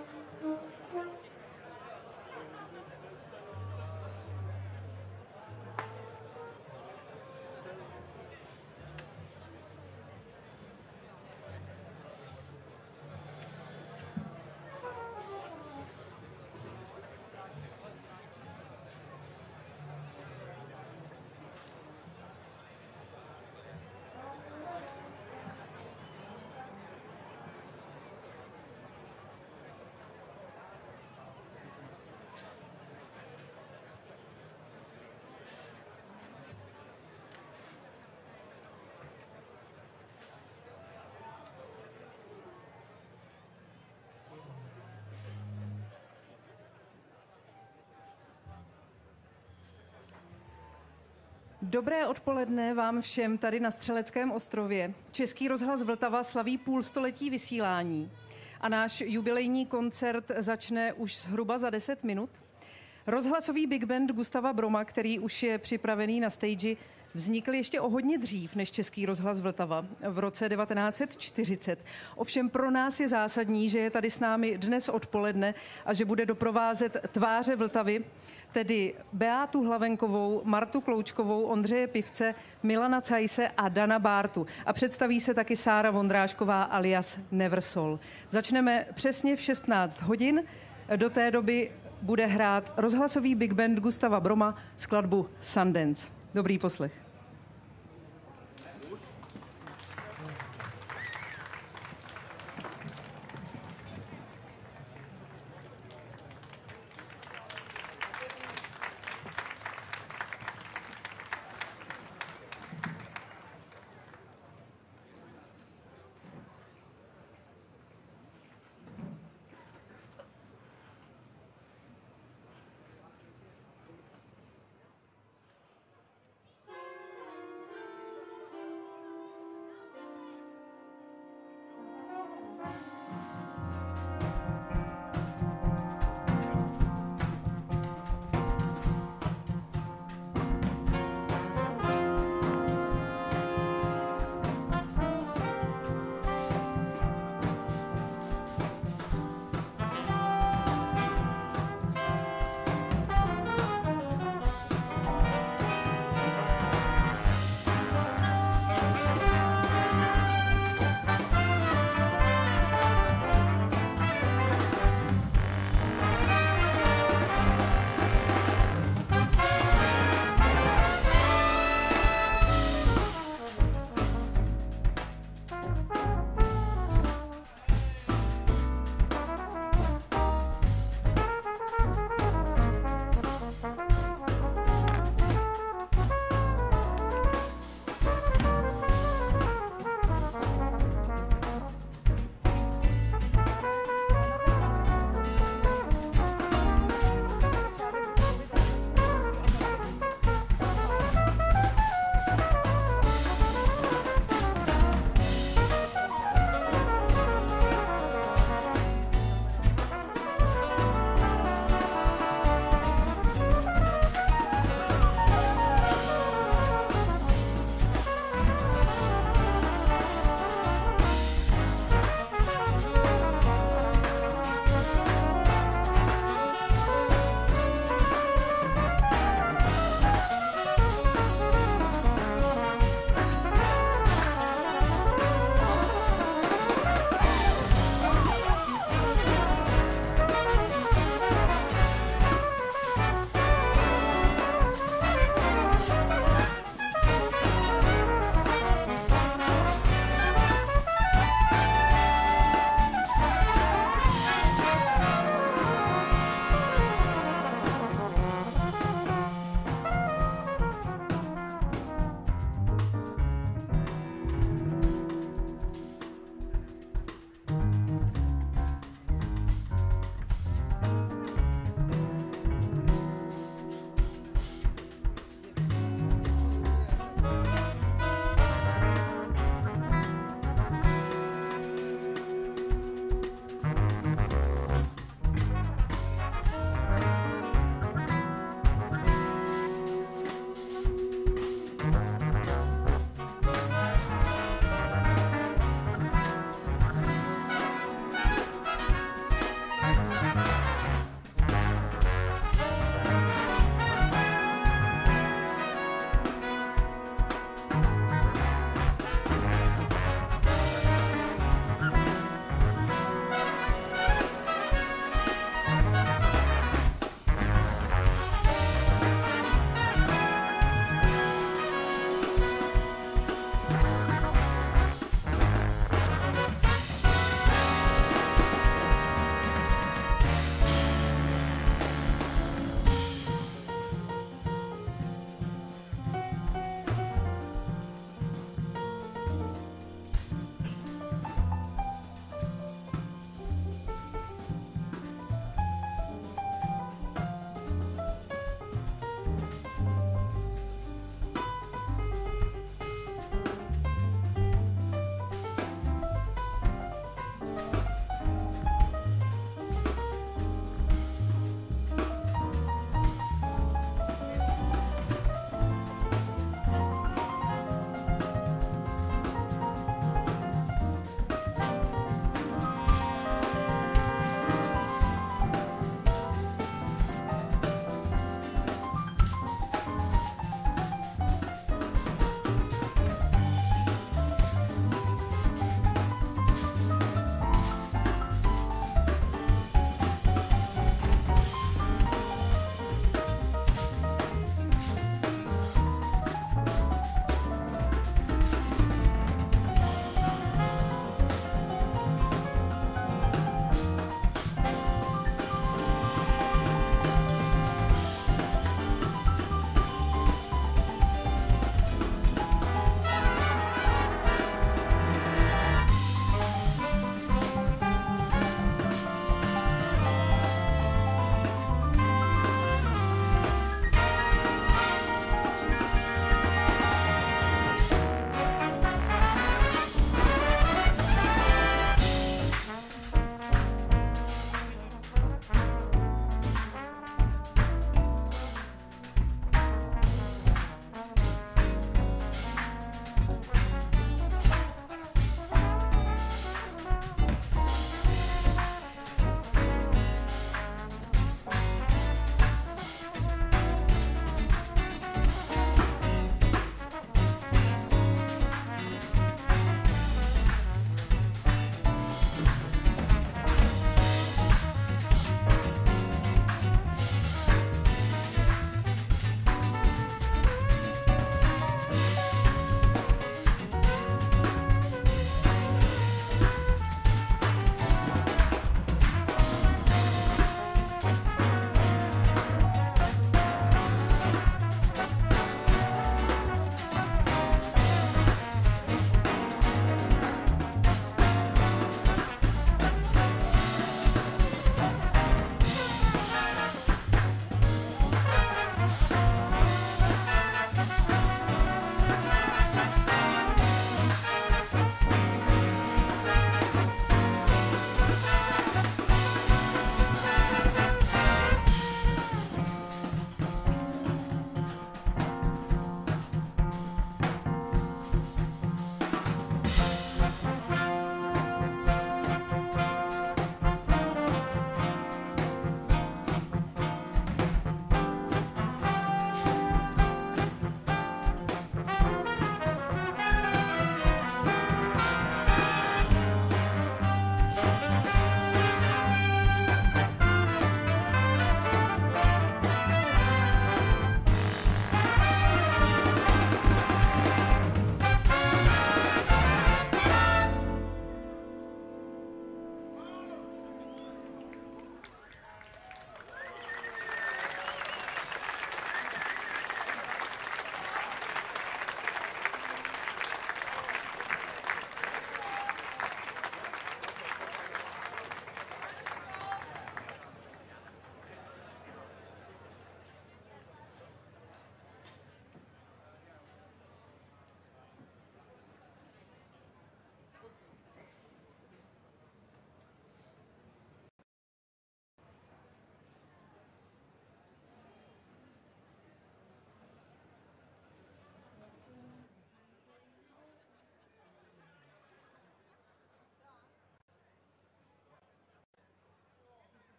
Dobré odpoledne vám všem tady na Střeleckém ostrově. Český rozhlas Vltava slaví půlstoletí vysílání a náš jubilejní koncert začne už zhruba za 10 minut. Rozhlasový big band Gustava Broma, který už je připravený na stage, vznikl ještě o hodně dřív než Český rozhlas Vltava v roce 1940. Ovšem pro nás je zásadní, že je tady s námi dnes odpoledne a že bude doprovázet tváře Vltavy, tedy Beátu Hlavenkovou, Martu Kloučkovou, Ondřeje Pivce, Milana Cajse a Dana Bártu. A představí se taky Sára Vondrášková alias Neversol. Začneme přesně v 16 hodin. Do té doby bude hrát rozhlasový big band Gustava Broma skladbu Sundance. Dobrý poslech.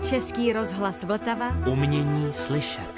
Český rozhlas Vltava. Umění slyšet.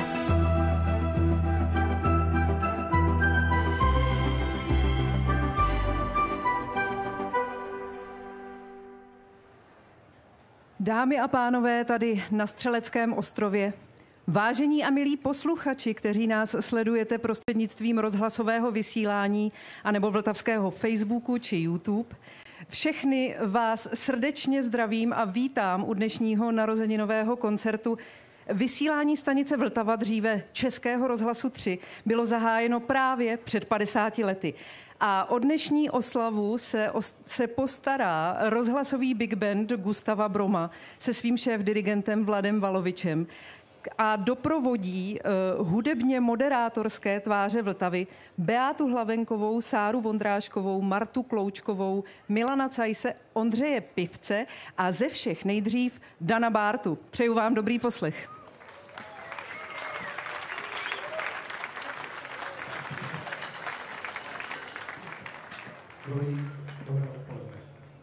Dámy a pánové, tady na Střeleckém ostrově, vážení a milí posluchači, kteří nás sledujete prostřednictvím rozhlasového vysílání anebo vltavského Facebooku či YouTube, všechny vás srdečně zdravím a vítám u dnešního narozeninového koncertu. Vysílání stanice Vltava, dříve Českého rozhlasu 3, bylo zahájeno právě před 50 lety. A o dnešní oslavu se postará rozhlasový big band Gustava Broma se svým šéfdirigentem Vladem Valovičem a doprovodí hudebně moderátorské tváře Vltavy Beátu Hlavenkovou, Sáru Vondráškovou, Martu Kloučkovou, Milana Cajse, Ondřeje Pivce a ze všech nejdřív Dana Bártu. Přeju vám dobrý poslech. Dobré odpoledne.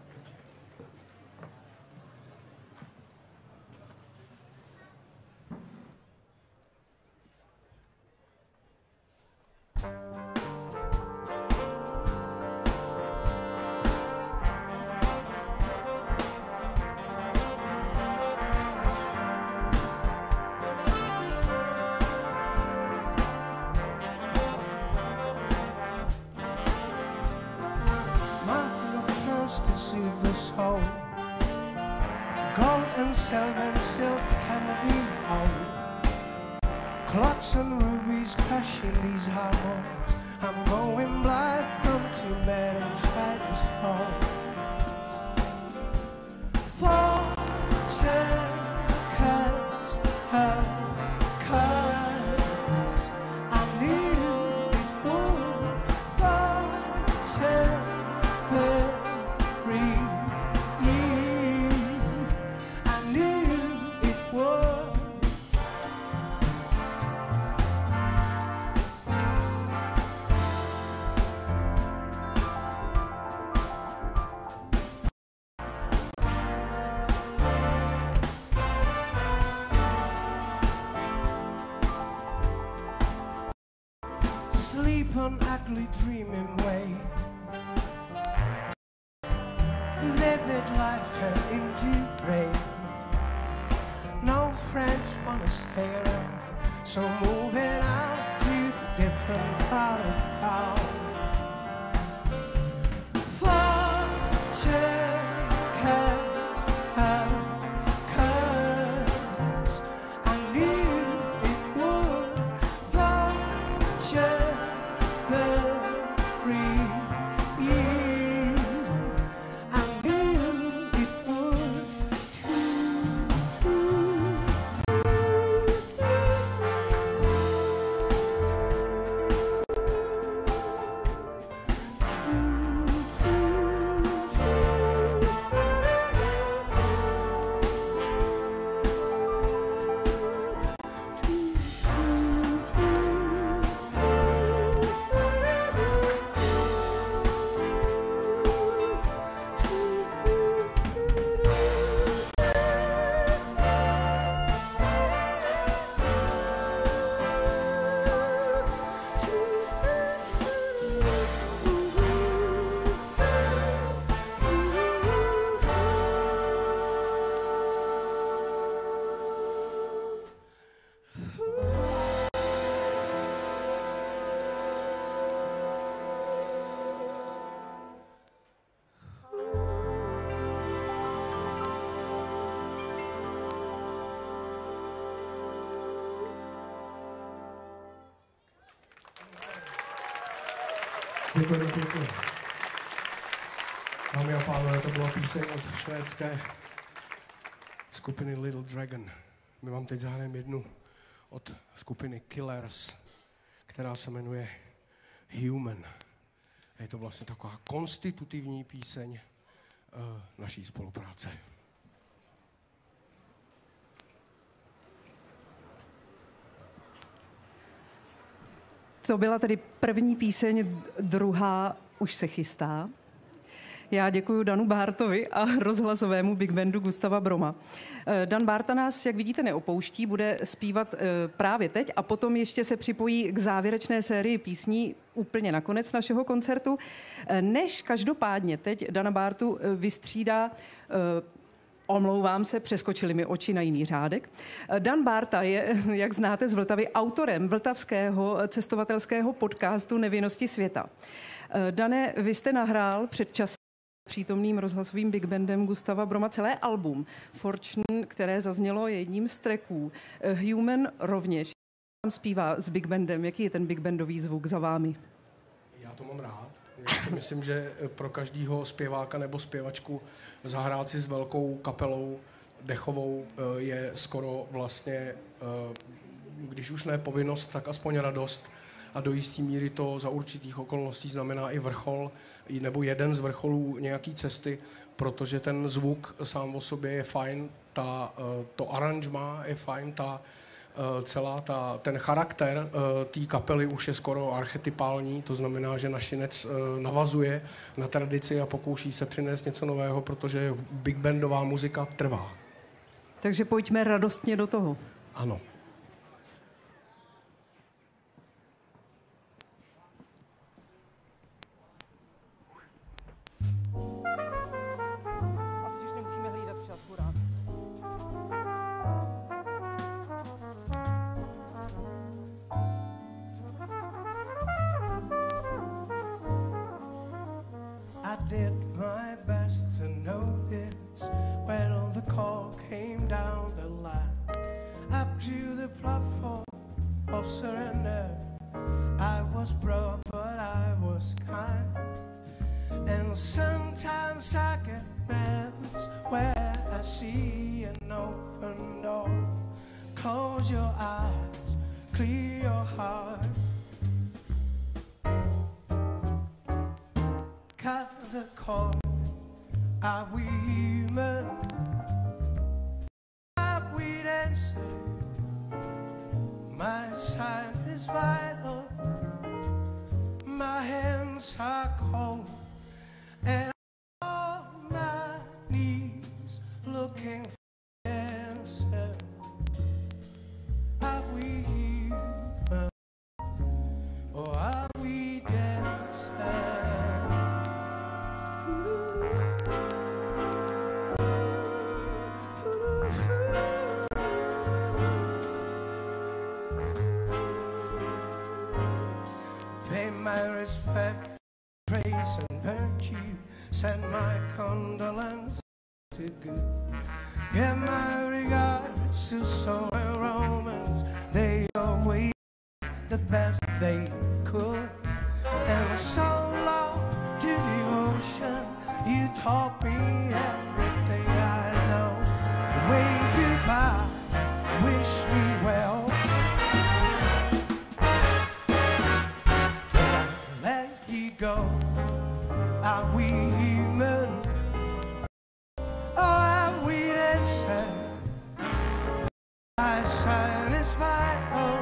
Silver and silk can be old. Clocks and rubies crashing these harmonies. I'm going blind from too many shadows falls. Fortune cuts her cards. I knew it would. Fortune will free. Sleep an ugly dreaming way. Livid life turned into rain. No friends wanna stay around, so moving out to a different part of town. Fortune cast her cards. I knew it would. Fortune free. I knew it would. Děkuji. Dámy a pánové, to byla píseň od švédské skupiny Little Dragon. My vám teď zahrajeme jednu od skupiny Killers, která se jmenuje Human. Je to vlastně taková konstitutivní píseň naší spolupráce. To byla tedy první píseň, druhá už se chystá. Já děkuji Danu Bártovi a rozhlasovému big bandu Gustava Broma. Dan Bárta nás, jak vidíte, neopouští, bude zpívat právě teď a potom ještě se připojí k závěrečné sérii písní úplně nakonec našeho koncertu. Než každopádně teď Dana Bártu vystřídá omlouvám se, přeskočily mi oči na jiný řádek. Dan Bárta je, jak znáte z Vltavy, autorem vltavského cestovatelského podcastu Nevinnosti světa. Dane, vy jste nahrál před časem přítomným rozhlasovým big bandem Gustava Broma celé album Fortune, které zaznělo jedním z tracků. Human rovněž. Tam zpívá s big bandem. Jaký je ten big bandový zvuk za vámi? Já to mám rád. Já si myslím, že pro každého zpěváka nebo zpěvačku zahrát si s velkou kapelou dechovou je skoro vlastně, když už ne povinnost, tak aspoň radost. A do jisté míry to za určitých okolností znamená i vrchol, nebo jeden z vrcholů nějaký cesty, protože ten zvuk sám o sobě je fajn, to aranžma je fajn, ten charakter té kapely už je skoro archetypální, to znamená, že Našinec navazuje na tradici a pokouší se přinést něco nového, protože big bandová muzika trvá. Takže pojďme radostně do toho. Ano. Did my best to notice when the call came down the line up to the platform of surrender. I was broke, but I was kind, and sometimes I get nervous where I see an open door. Close your eyes, clear your heart. Cut the cord, are we human? Are we dancing? My sign is vital, my hands are cold, and I'm on my knees looking for an answer. Are we human, or are we dancing? My respect, praise and virtue, send my condolence to good. Give my regards to Saul and Romans, they always the best they could. And so long to the ocean, you taught me everything I know. Wave goodbye, wish me well. Go. Are we human? Or are we dancing? My sign is vital,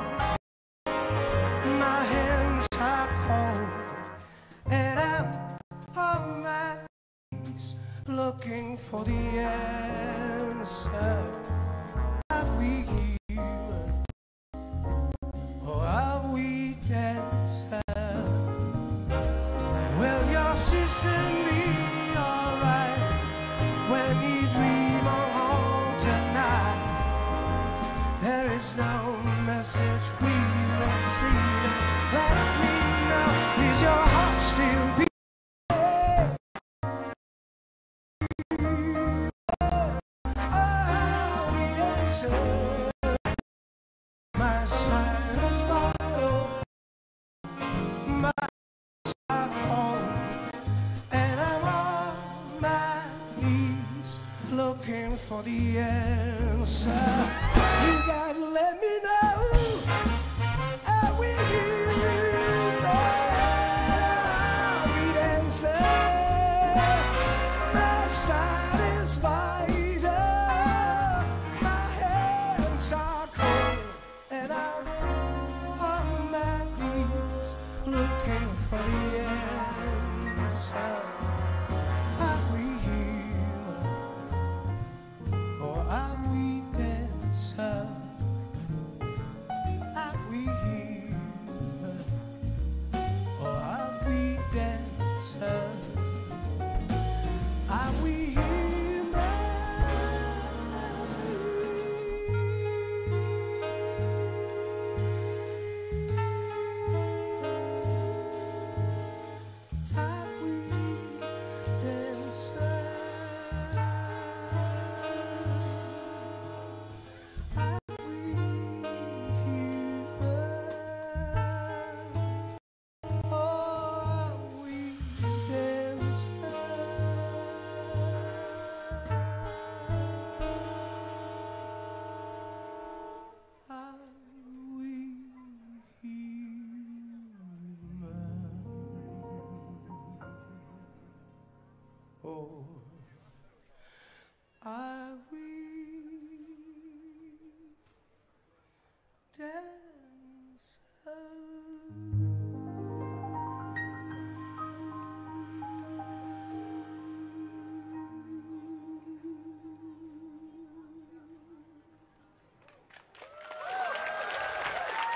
my hands are cold, and I'm on my knees looking for the answer. Are we human? Or are we dancing? Will your sister be alright when you dream of home tonight? There is no message we receive. Let me know, is your heart still beating? Oh, we answer. My sign is vital. My looking for the answer. You gotta let me know. Are we human? Are we dancing? My side is vital, my hands are cold, and I'm on my knees looking for the answer.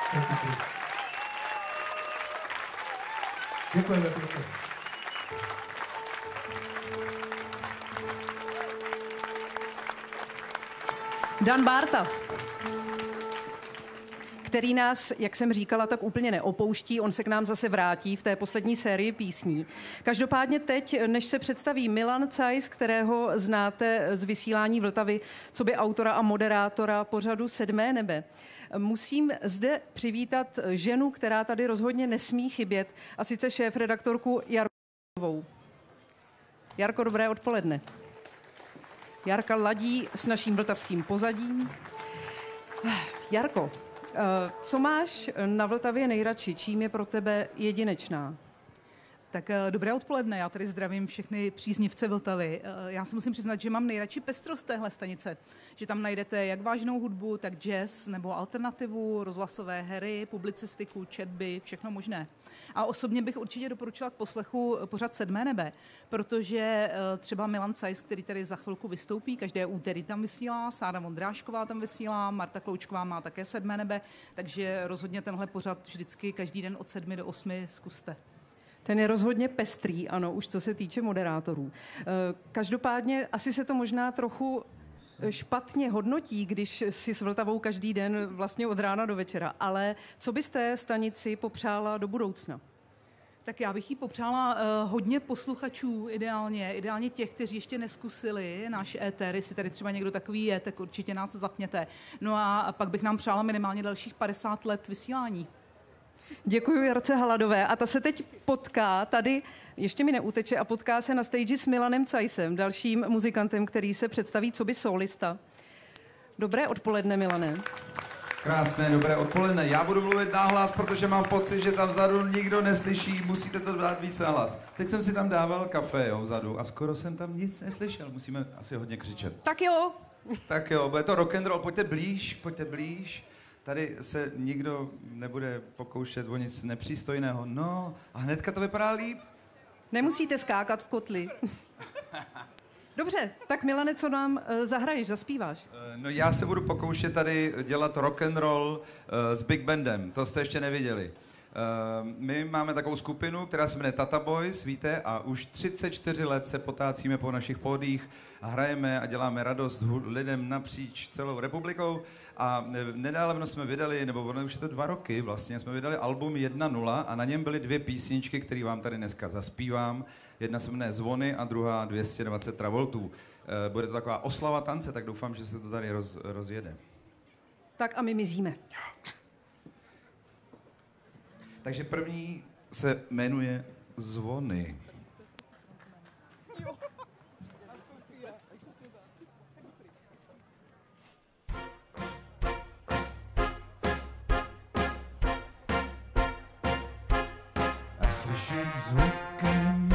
Děkujeme pěkně. Dan Bárta, který nás, jak jsem říkala, tak úplně neopouští. On se k nám zase vrátí v té poslední sérii písní. Každopádně teď, než se představí Milan Cajs, kterého znáte z vysílání Vltavy, coby autora a moderátora pořadu Sedmé nebe, musím zde přivítat ženu, která tady rozhodně nesmí chybět, a sice šéfredaktorku Jarkovou. Jarko, dobré odpoledne. Jarka ladí s naším vltavským pozadím. Jarko, co máš na Vltavě nejradši? Čím je pro tebe jedinečná? Tak dobré odpoledne, já tady zdravím všechny příznivce Vltavy. Já si musím přiznat, že mám nejradši pestrost téhle stanice. Že tam najdete jak vážnou hudbu, tak jazz nebo alternativu, rozhlasové hry, publicistiku, četby, všechno možné. A osobně bych určitě doporučila k poslechu pořad Sedmé nebe, protože třeba Milan Cajs, který tady za chvilku vystoupí, každé úterý tam vysílá, Sára Vondrášková tam vysílá, Marta Kloučková má také Sedmé nebe, takže rozhodně tenhle pořad vždycky každý den od 7 do 8 zkuste. Ten je rozhodně pestrý, ano, už co se týče moderátorů. Každopádně asi se to možná trochu špatně hodnotí, když si s Vltavou každý den vlastně od rána do večera. Ale co byste stanici popřála do budoucna? Tak já bych jí popřála hodně posluchačů ideálně těch, kteří ještě neskusili náš éter. Jestli tady třeba někdo takový je, tak určitě nás zapněte. No a pak bych nám přála minimálně dalších 50 let vysílání. Děkuji Jarce Haladové. A ta se teď potká tady, ještě mi neuteče, a potká se na stage s Milanem Cajsem, dalším muzikantem, který se představí coby solista. Dobré odpoledne, Milane. Krásné, dobré odpoledne. Já budu mluvit nahlas, protože mám pocit, že tam vzadu nikdo neslyší, musíte to dát víc nahlas. Teď jsem si tam dával kafe, jo, vzadu, a skoro jsem tam nic neslyšel, musíme asi hodně křičet. Tak jo. Tak jo, bude to rock and roll, pojďte blíž. Tady se nikdo nebude pokoušet o nic nepřístojného. No, a hnedka to vypadá líp. Nemusíte skákat v kotli. Dobře, tak Milane, co nám zahraješ, zaspíváš? No já se budu pokoušet tady dělat rock and roll s Big Bandem, to jste ještě neviděli. My máme takovou skupinu, která se jmenuje Tata Boys, víte, a už 34 let se potácíme po našich pódiích a hrajeme a děláme radost lidem napříč celou republikou. A nedávno jsme vydali, nebo už je to 2 roky vlastně, jsme vydali album 1.0 a na něm byly 2 písničky, které vám tady dneska zaspívám. Jedna se jmenuje Zvony a druhá 220 Travoltů. Bude to taková oslava tance, tak doufám, že se to tady rozjede. Tak a my mizíme. Takže první se jmenuje Zvony. Slyšet zvukem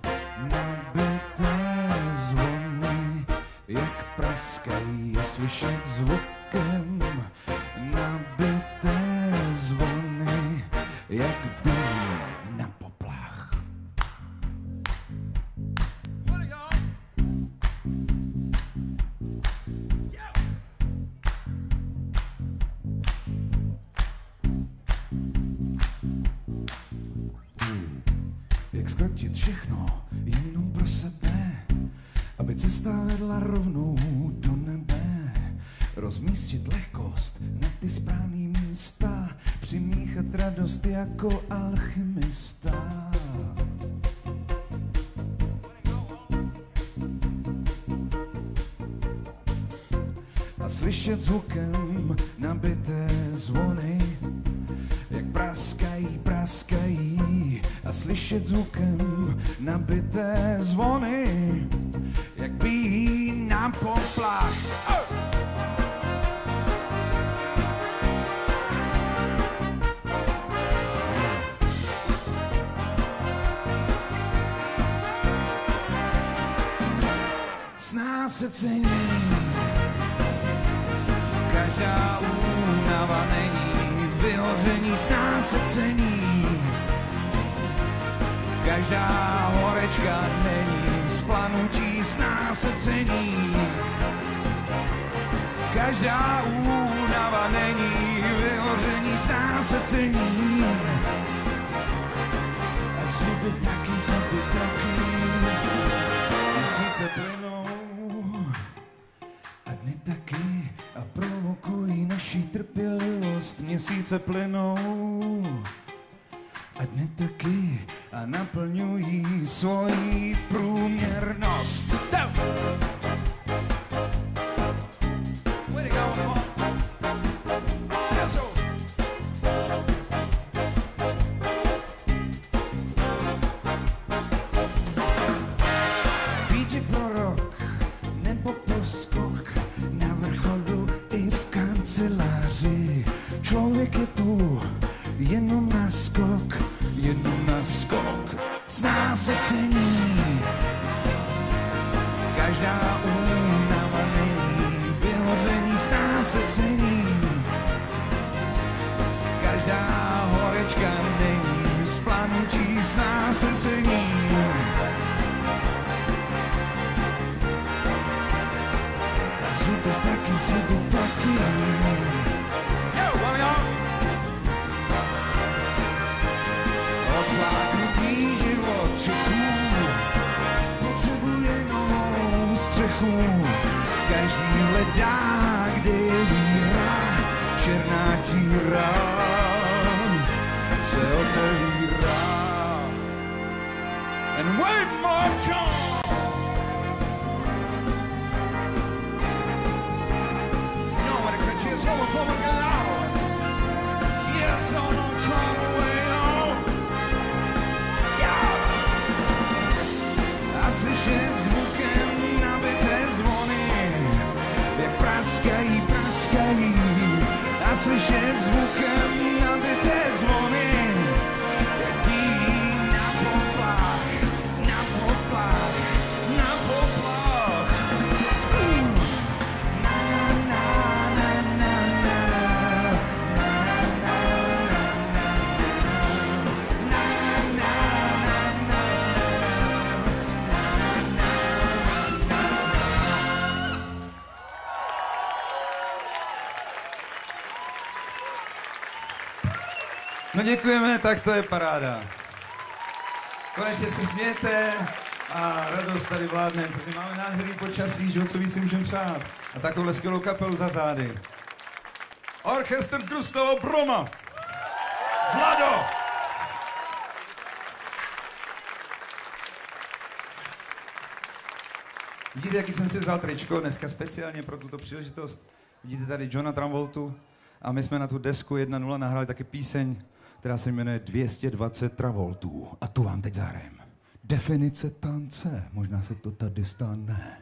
nabité zvony, jak praskají, slyšet zvukem nabité zvony, jak bijí na poplach. Jak zkratit všechno jenom pro sebe, aby cesta vedla rovnou do nebe. Rozmístit lehkost na ty správný místa, přimíchat radost jako alchymista. A slyšet zvukem nabité zvony, jak praskají, a slyšet zvukem nabité zvony, jak bijí na poplach. S nás se cení, každá únava není vyhoření, s nás se cení. Každá horečka není vzplanutí, s nás se cení. Každá únava není vyhoření, zná se cení. A zuby taky. Měsíce plynou a dny taky a provokují naši trpělivost. Měsíce plynou a dny taky a naplňují svoji průměrnost. Člověk je tu jenom na skok, zná se cení. Každá únava není vyhoření, zná se cení. Každá horečka není splanutí, zná se cení. Zuby taky. Odfláknutý život čechů potřebuje novou střechu. Každý hledá, kde je víra, černá díra se otevírá. And one more come. No, when the country is over for my galore. Yes, on a call away. A slyšet zvukem nabité zvony, jak praskají. A slyšet zvukem nabité zvony, jak bijí na poplach. No děkujeme, tak to je paráda. Konečně se smějete a radost tady vládne, protože máme nádherný počasí, že co víc si můžeme přát. A takovouhle skvělou kapelu za zády. Orchestr Gustava Broma. Vlado! Vidíte, jaký jsem si vzal tričko dneska speciálně pro tuto příležitost. Vidíte tady Johna Travoltu a my jsme na tu desku 1.0 nahráli taky píseň, která se jmenuje 220 Travoltů. A tu vám teď zahrajeme. Definice tance. Možná se to tady stane.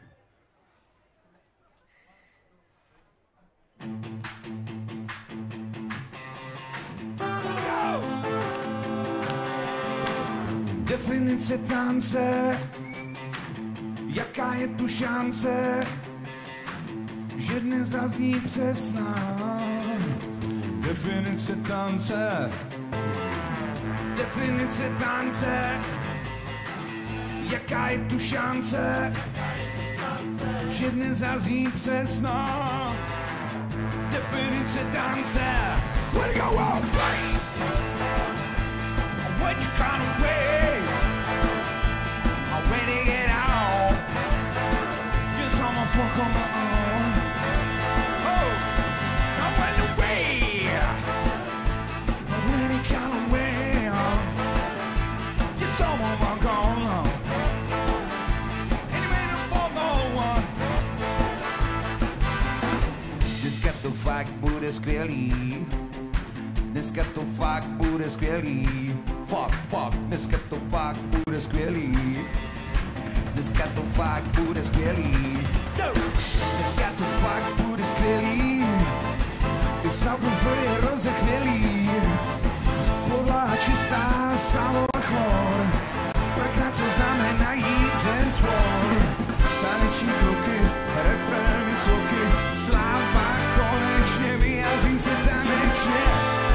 Definice tance. Jaká je tu šance, že dnes zazní přesná definice tance. Definice tance. Jaká je tu šance, že dnes zazní přesná definice tance. Where you go out, right? Which kind of way? I'm ready to get out. Yes, I'm a fuck on my own. Oh, I went away. I'm ready kind of way. Yes, I'm a fuck on. Anyway, the fuck no one. Dneska to fakt bude skvělý. Dneska to fakt bude skvělý. Fuck, dneska to fakt bude skvělý. Dneska to fakt bude skvělý. Dneska to fakt bude skvělý. Ty subwoofer je rozechvělý. Podlaha čistá, samo a chlor. Prkna, co znamenají dance floor. Taneční kroky, refrén vysoký. Sláva konečně, vyjádřím se tanečně.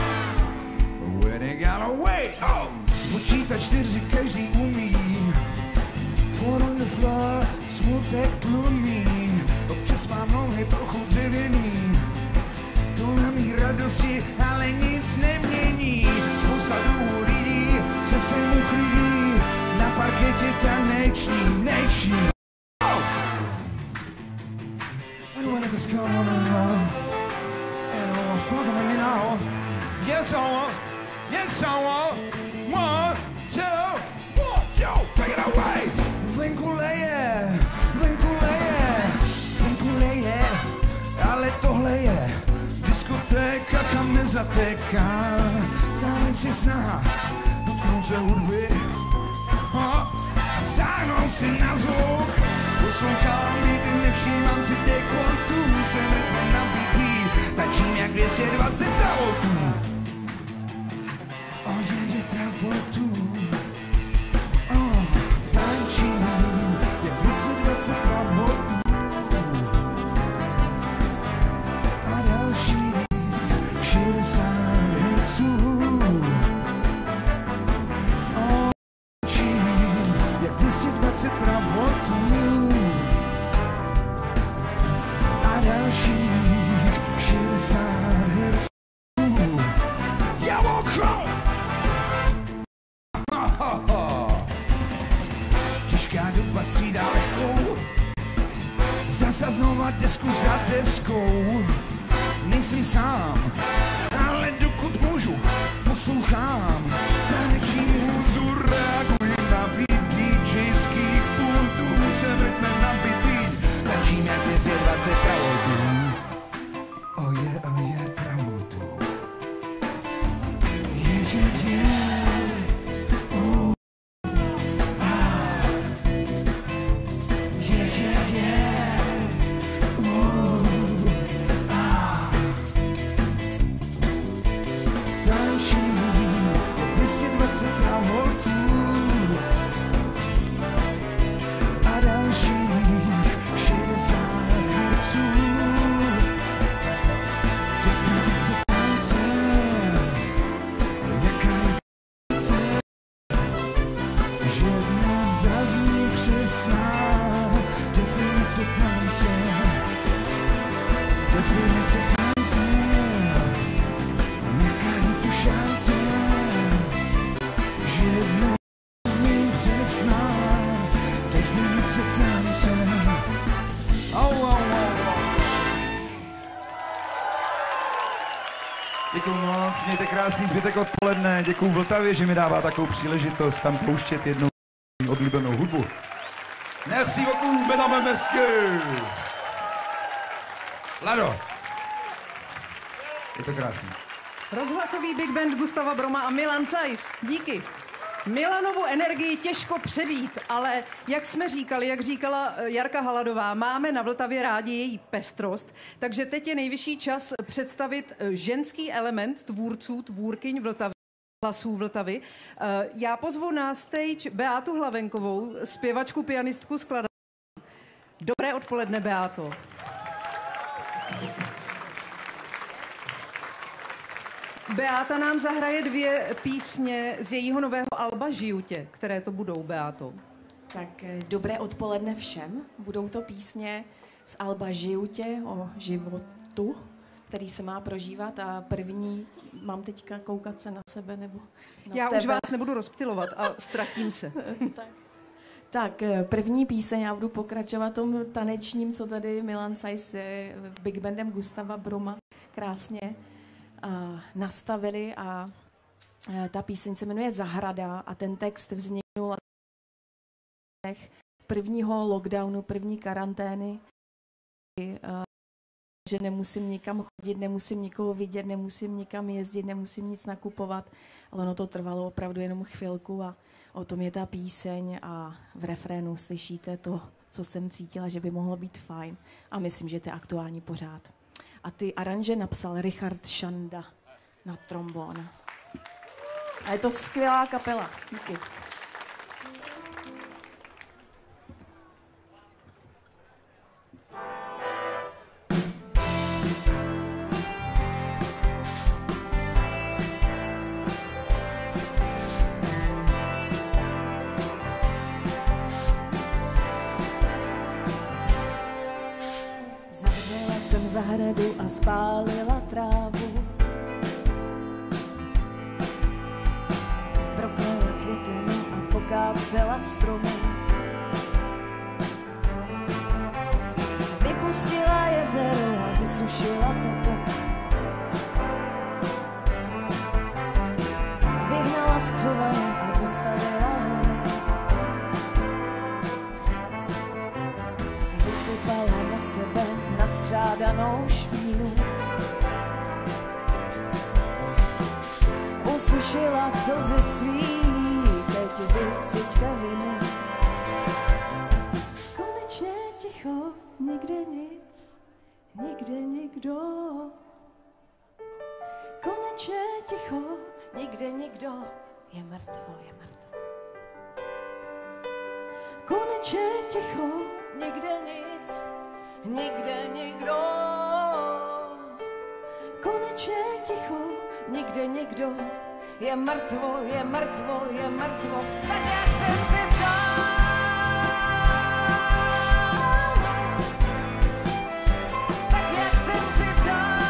Got away, oh. Spočítat 4 každý umí. Four on the floor, smutek tlumí. Občas mám nohy trochu dřevěný. To na mě plný radosti, ale nic nemění. Spousta druhů lidí se sem uchlidí, na parketě taneční, neční. And when it was going on and on, and all fucking with me now. Yes, I want, yes, I want. 1, 2, 1, 2, take it away. Venku leje, ale tohle je diskotéka, kam nezatéká. Tanec je snaha dotknout se hudby a sáhnout si na zvuk. Poslouchám beaty, nevšímám si dekoltů, jsem rytmem nabitý, tačím jak 220 travoltů. Je travoltů. Tančím jak 220 travoltů. A další 60 herců. Tančím jak 220 travoltů. A dalších 60 herců. Já okolo! Těžká doba střídá lehkou, zasa znova desku za deskou. Nejsem sám, ale dokud můžu, poslouchám. Taneční hůzu reaguji na beat DJských pultů. Jsem rytmem nabitý, tančím jak 220 travoltů. Oh yeah, travoltů. Yeah. Děkuju moc, mějte krásný zbytek odpoledne, děkuju Vltavě, že mi dává takovou příležitost tam pouštět jednou oblíbenou hudbu. Merci beaucoup, mesdames et messieurs. Lado. Je to krásný. Rozhlasový Big Band Gustava Broma a Milan Zeiss. Díky. Milanovu energii těžko přebít, ale jak jsme říkali, jak říkala Jarka Haladová, máme na Vltavě rádi její pestrost, takže teď je nejvyšší čas představit ženský element tvůrců, tvůrkyň Vltavy, hlasů Vltavy. Já pozvu na stage Beátu Hlavenkovou, zpěvačku, pianistku, skladatelku. Dobré odpoledne, Beáto. Beáta nám zahraje 2 písně z jejího nového alba Žiju tě. Které to budou, Beáto? Tak dobré odpoledne všem. Budou to písně z alba Žiju tě o životu, který se má prožívat, a první, mám teďka koukat se na sebe nebo na Já tebe. už vás nebudu rozptylovat a ztratím se. Tak první píseň, já budu pokračovat tom tanečním, co tady Milan Zeiss Big Bandem Gustava Broma krásně nastavili, a ta píseň se jmenuje Zahrada a ten text vzniknul prvního lockdownu, první karantény, že nemusím nikam chodit, nemusím nikoho vidět, nemusím nikam jezdit, nemusím nic nakupovat, ale ono to trvalo opravdu jenom chvilku a o tom je ta píseň a v refrénu slyšíte to, co jsem cítila, že by mohlo být fajn, a myslím, že to je aktuální pořád. A ty aranže napsal Richard Šanda na trombón. A je to skvělá kapela. Díky. Zavřela jsem zahradu a spálila trávu. skrusela stromy. Vypustila jezero a vysušila potok. Vyhnala skřivany a zastavila hory. Vysypala na sebe nastřádanou špínu. Usušila slzy svý, teď vyciťte vinu. Konečně ticho, nikde nic, nikde nikdo. Konečně ticho, nikde nikdo, je mrtvo, je mrtvo. Konečně ticho, nikde nic, nikde nikdo. Konečně ticho, nikde nikdo, je mrtvo, je mrtvo, je mrtvo. Tak jak jsem si přál. Tak jak jsem si přál.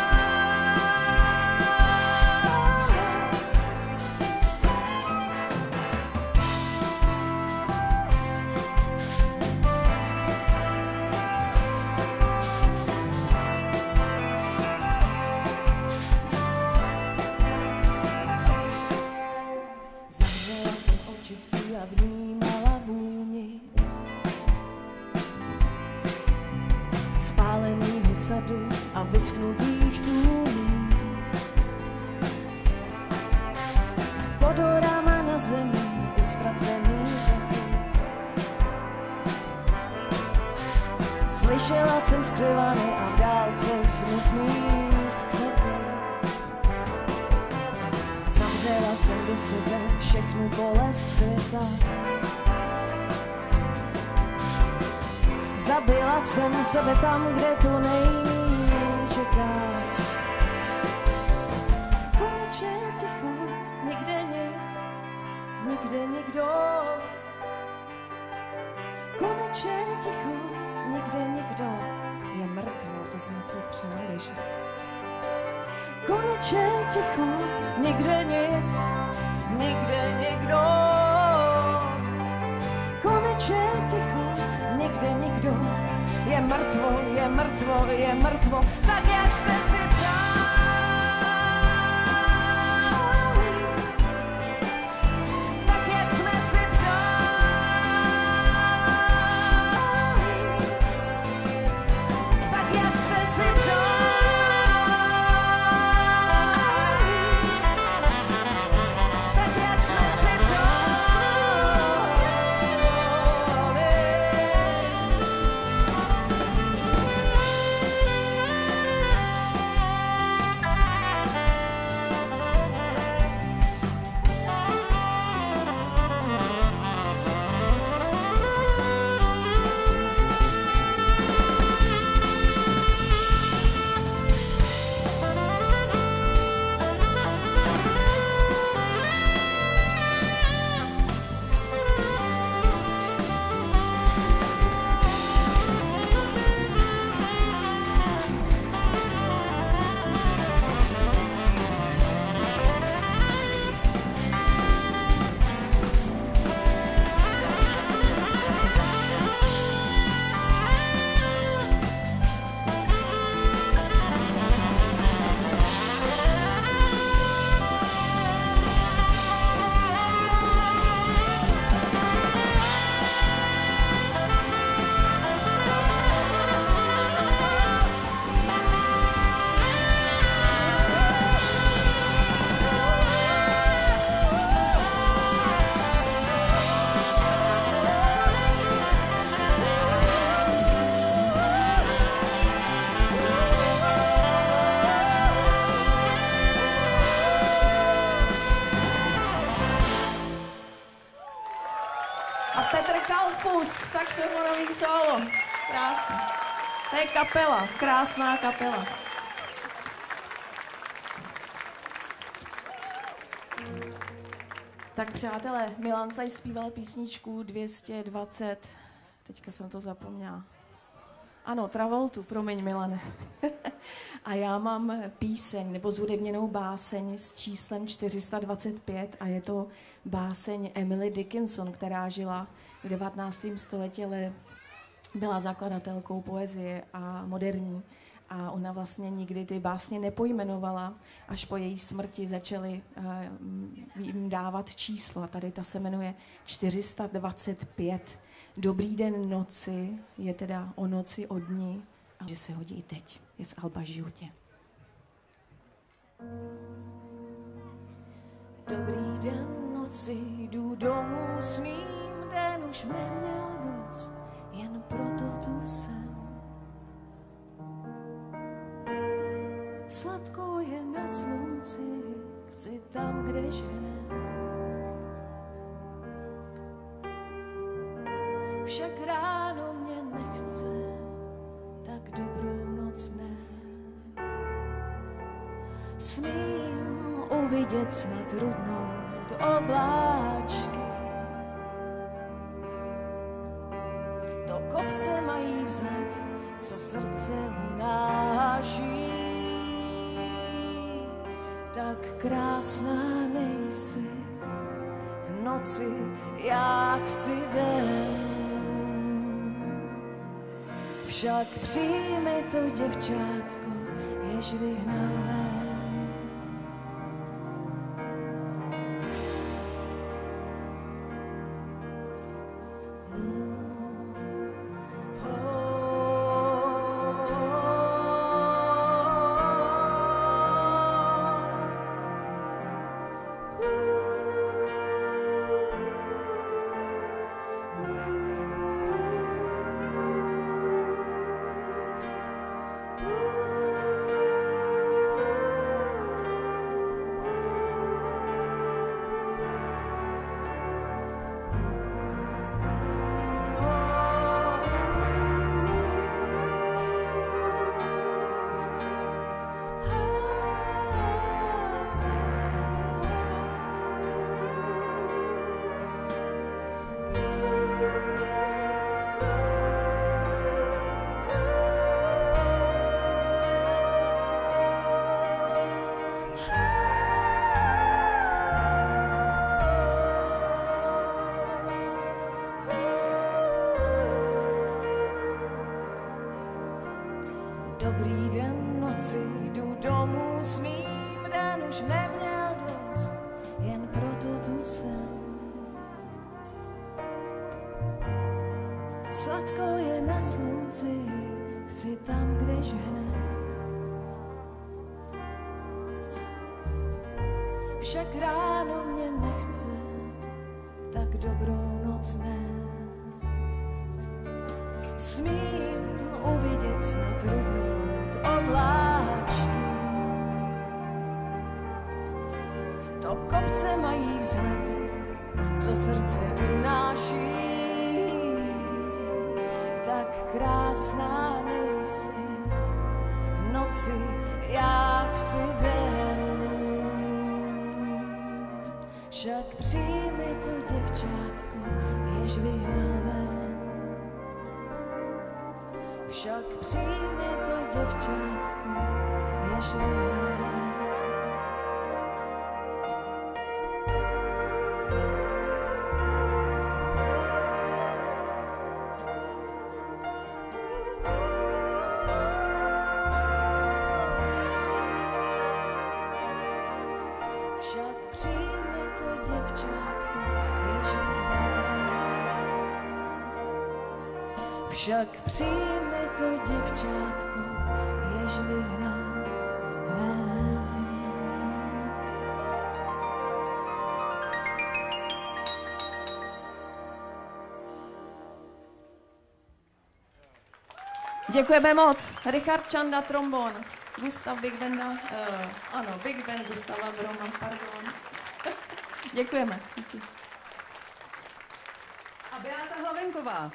Zavřela jsem oči si a vnímala vůni spálenýho sadu a vyschnutých tůní. Pod horama na zemi ustracený řeky. Slyšela jsem skřivany a v dálce smutný skřeky. Zavřela jsem do sebe všechnu bolest světa. Zabila jsem sebe tam, kde to nejmíň čekáš. Konečně ticho, nikde nic, nikde nikdo. Konečně ticho, nikde nikdo, je mrtvo, to jsme si přáli, že? Konečně ticho, nikde nic, nikde nikdo. Konečně ticho, nikde nikdo, je mrtvo, je mrtvo, je mrtvo. Tak jak jste si přáli. Tak jak jsme si přáli. Tak jak jste si přáli. Saxofonový solo. Krásný. To je kapela, krásná kapela. Tak přátelé, Milan Sajs zpíval písničku 220. Teďka jsem to zapomněla. Ano, Travoltu, promiň Milane. A já mám píseň nebo zhudebněnou báseň s číslem 425 a je to báseň Emily Dickinson, která žila v 19. století, ale byla zakladatelkou poezie a moderní. A ona vlastně nikdy ty básně nepojmenovala, až po její smrti začali jim dávat číslo. A tady ta se jmenuje 425. Dobrý den noci je teda o noci, o dní, a že se hodí i teď. Je z alba Žiju tě. Dobrý den noci, jdu domů s mým, den už neměl dost, jen proto tu jsem. Sladko je na slunci, chci tam, kde žene. Však ráno mě nechce, tak dobrou noc ne. Smím uvidět snad rudnout obláčky. To kopce mají vzhled, co srdce unáší. Tak krásná nejsi, noci, já chci den. Však přijmi to děvčátko, jež vyhnal ven. Dobrý den noci, jdu domů s mým, den už neměl dost, jen proto tu jsem. Sladko je na slunci, chci tam, kde žene. Však ráno mě nechce, tak dobrou noc ne. Smím uvidět snad rudnout obláčky. To kopce mají vzhled, co srdce unáší. Tak krásná nejsi, noci, já chci den. Však přijmi to děvčátko, jež vyhnal ven. Však přijmi to děvčátko, jež vyhnal ven. Však přijmi to děvčátko, jež vyhnal ven. Však přijmi to děvčátko, jež vyhnal ven. Děkujeme moc. Richard Čanda, trombon. Gustav Big Banda, ano, Big Band Gustava Broma, pardon. Děkujeme. Díky. A Beáta Hlavenková.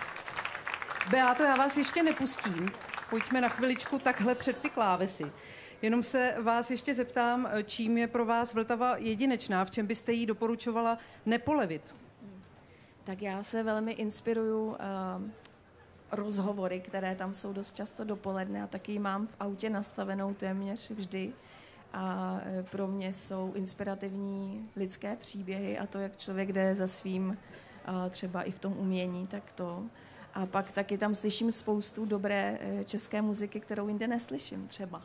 Beáto, já vás ještě nepustím. Pojďme na chviličku takhle před ty klávesy. Jenom se vás ještě zeptám, čím je pro vás Vltava jedinečná, v čem byste jí doporučovala nepolevit? Tak já se velmi inspiruju rozhovory, které tam jsou dost často dopoledne a taky ji mám v autě nastavenou téměř vždy. A pro mě jsou inspirativní lidské příběhy a to, jak člověk jde za svým, třeba i v tom umění, tak to. A pak taky tam slyším spoustu dobré české muziky, kterou jinde neslyším třeba.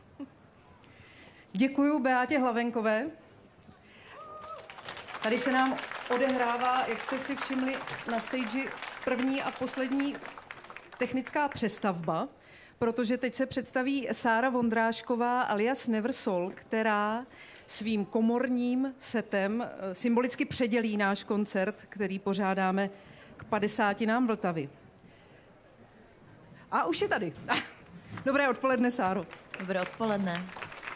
Děkuju Beátě Hlavenkové. Tady se nám odehrává, jak jste si všimli, na stage první a poslední technická přestavba, protože teď se představí Sára Vondrášková alias Never Soul, která svým komorním setem symbolicky předělí náš koncert, který pořádáme k 50. Vltavy. A už je tady. Dobré odpoledne, Sáro. Dobré odpoledne.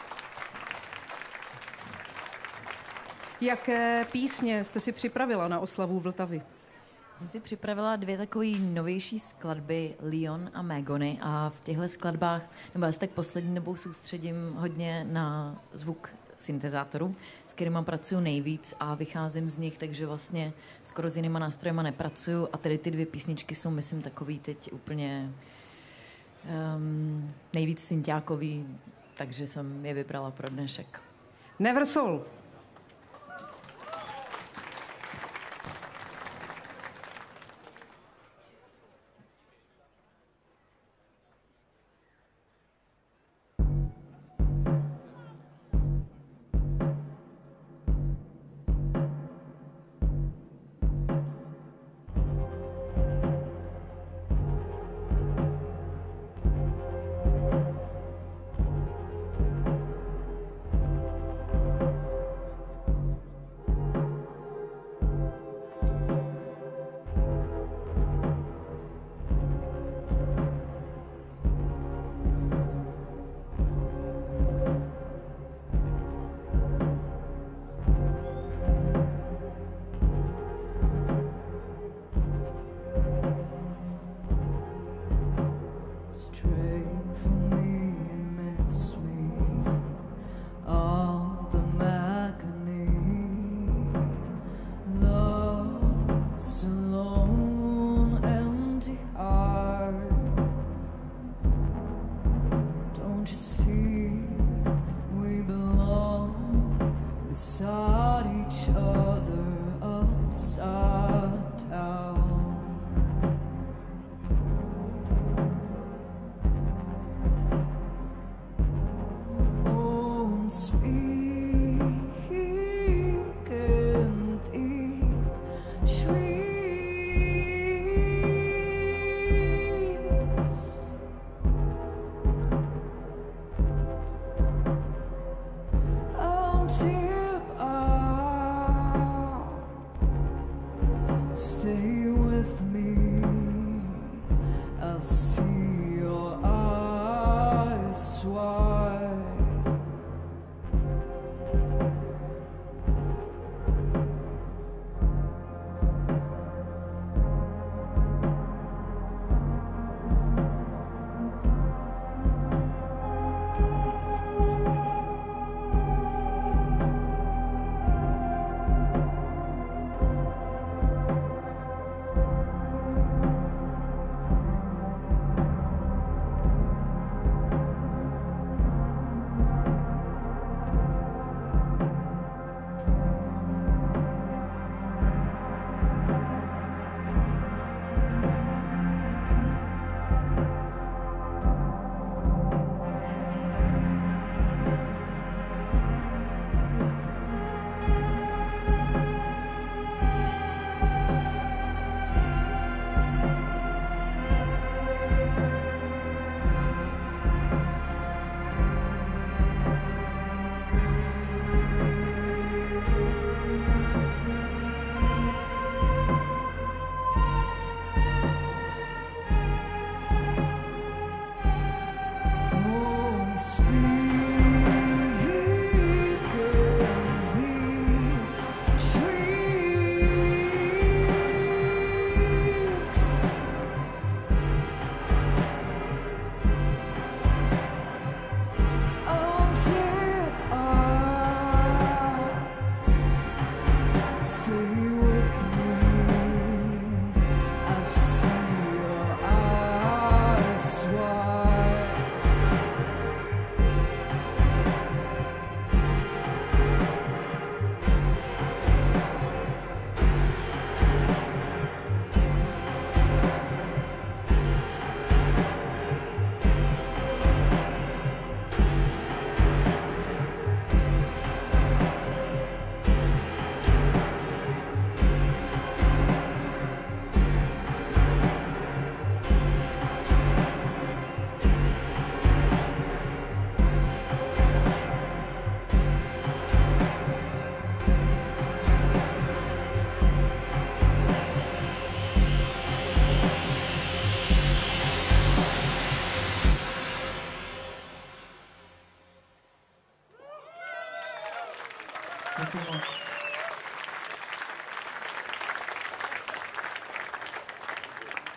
Jaké písně jste si připravila na oslavu Vltavy? Jsem si připravila 2 takové novější skladby, Leon a Megony, a v těchto skladbách, nebo já se tak poslední dobou soustředím hodně na zvuk syntezátorů, s kterýma pracuju nejvíc a vycházím z nich, takže vlastně skoro s jinýma nástrojema nepracuju a tedy ty 2 písničky jsou, myslím, takový teď úplně nejvíc synťákový, takže jsem je vybrala pro dnešek. Never Soul.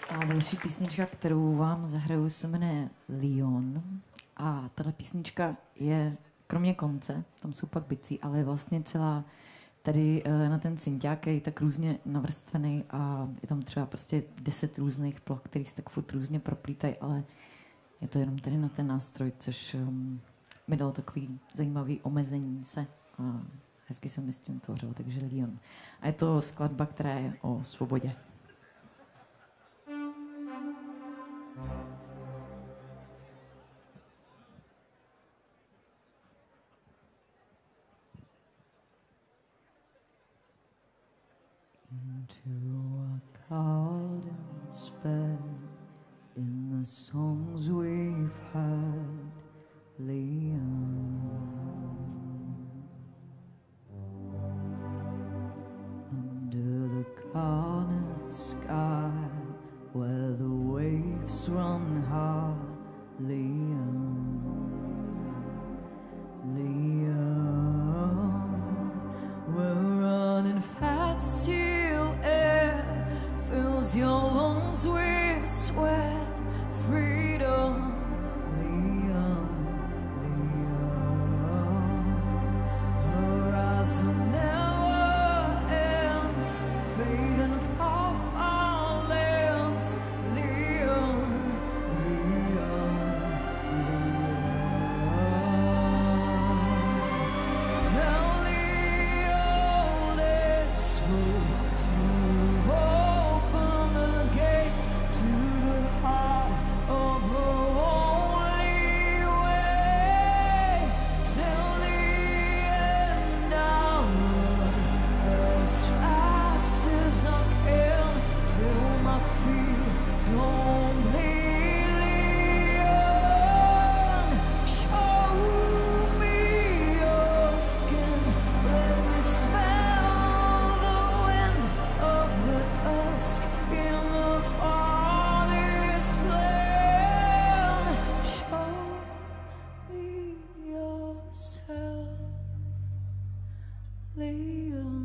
A další písnička, kterou vám zahraju, se jmenuje Leon. A tahle písnička je, kromě konce, tam jsou pak bicí, ale je vlastně celá tady na ten synťák je tak různě navrstvený a je tam třeba prostě 10 různých ploch, který se tak furt různě proplítají, ale je to jenom tady na ten nástroj, což mi dalo takový zajímavý omezení se a hezky se mi s tím tvořilo, takže Leon. A je to skladba, která je o svobodě. Into a garden sped in the songs we've heard, Leon. Under the garnet sky, where the waves run high, Leon, Leon, we're running fast till air fills your lungs with sweat, freedom, Leon, Leon, horizon never ends, fading far, far lands, Leon, Leon, Leon. Tell the oldest fool to open the gates to the heart of her only way. Till the end I'll run as fast as I can, till my feet don't bleed, Leon. Show me your skin, let me smell the wind of the dusk in the farthest land. Show me yourself, Leon.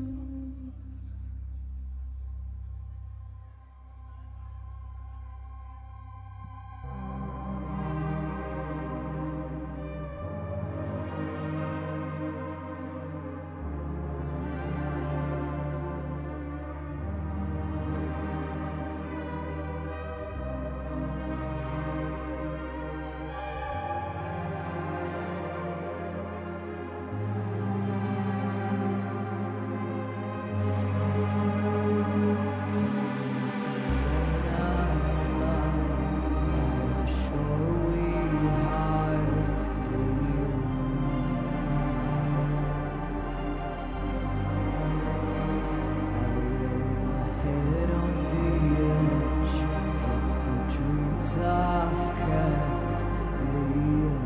Nights like the shore we hide, Leon. I lay my head on the edge of the dreams I've kept, Leon,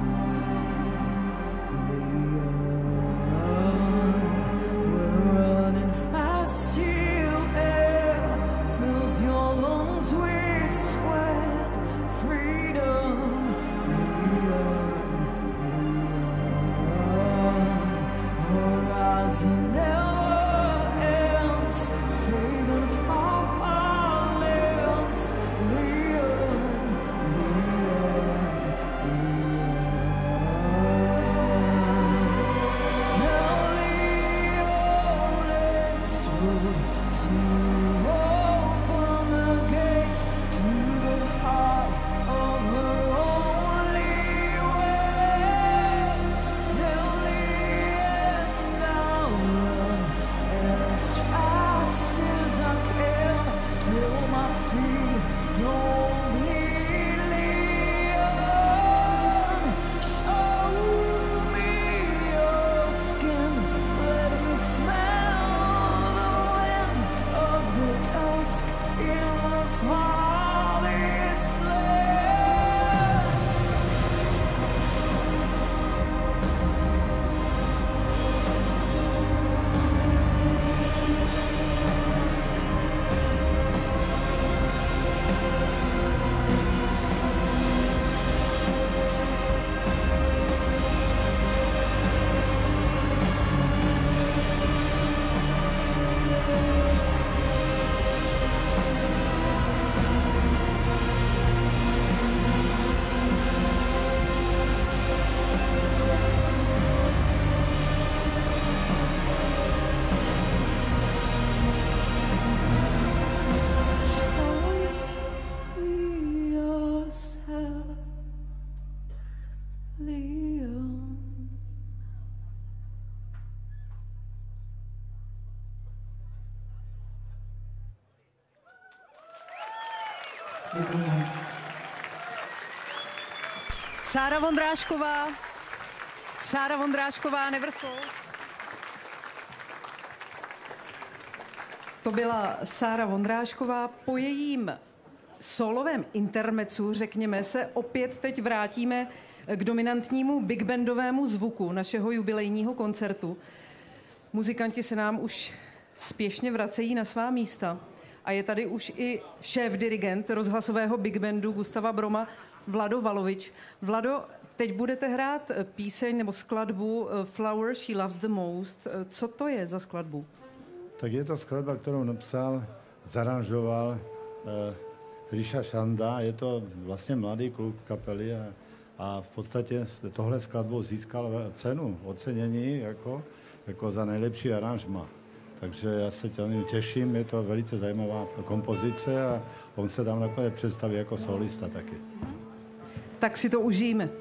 Leon. We're running fast till air fills your lungs with sweat, freedom, Leon, Leon. Horizon never ends, fading far, far lands, Leon, Leon, Leon. Tell the oldest fool to open the gates to the heart of her only way. Till the end I'll run as fast as I can, till my feet don't bleed, Leon. Show me your skin, let me smell the wind of the Dobrý noc. Sára Vondrášková, Never Soul. To byla Sára Vondrášková. Po jejím solovém intermecu, řekněme, se opět teď vrátíme k dominantnímu big bandovému zvuku našeho jubilejního koncertu. Muzikanti se nám už spěšně vracejí na svá místa a je tady už i šéf-dirigent rozhlasového big bandu Gustava Broma, Vlado Valovič. Vlado, teď budete hrát píseň nebo skladbu Flower She Loves the Most. Co to je za skladbu? Tak je to skladba, kterou napsal, zaranžoval Ríša Šanda. Je to vlastně mladý kluk kapely a v podstatě tohle skladbou získal cenu, ocenění jako za nejlepší aranžma. Takže já se těším, je to velice zajímavá kompozice a on se tam nakonec představí jako solista taky. Tak si to užijeme.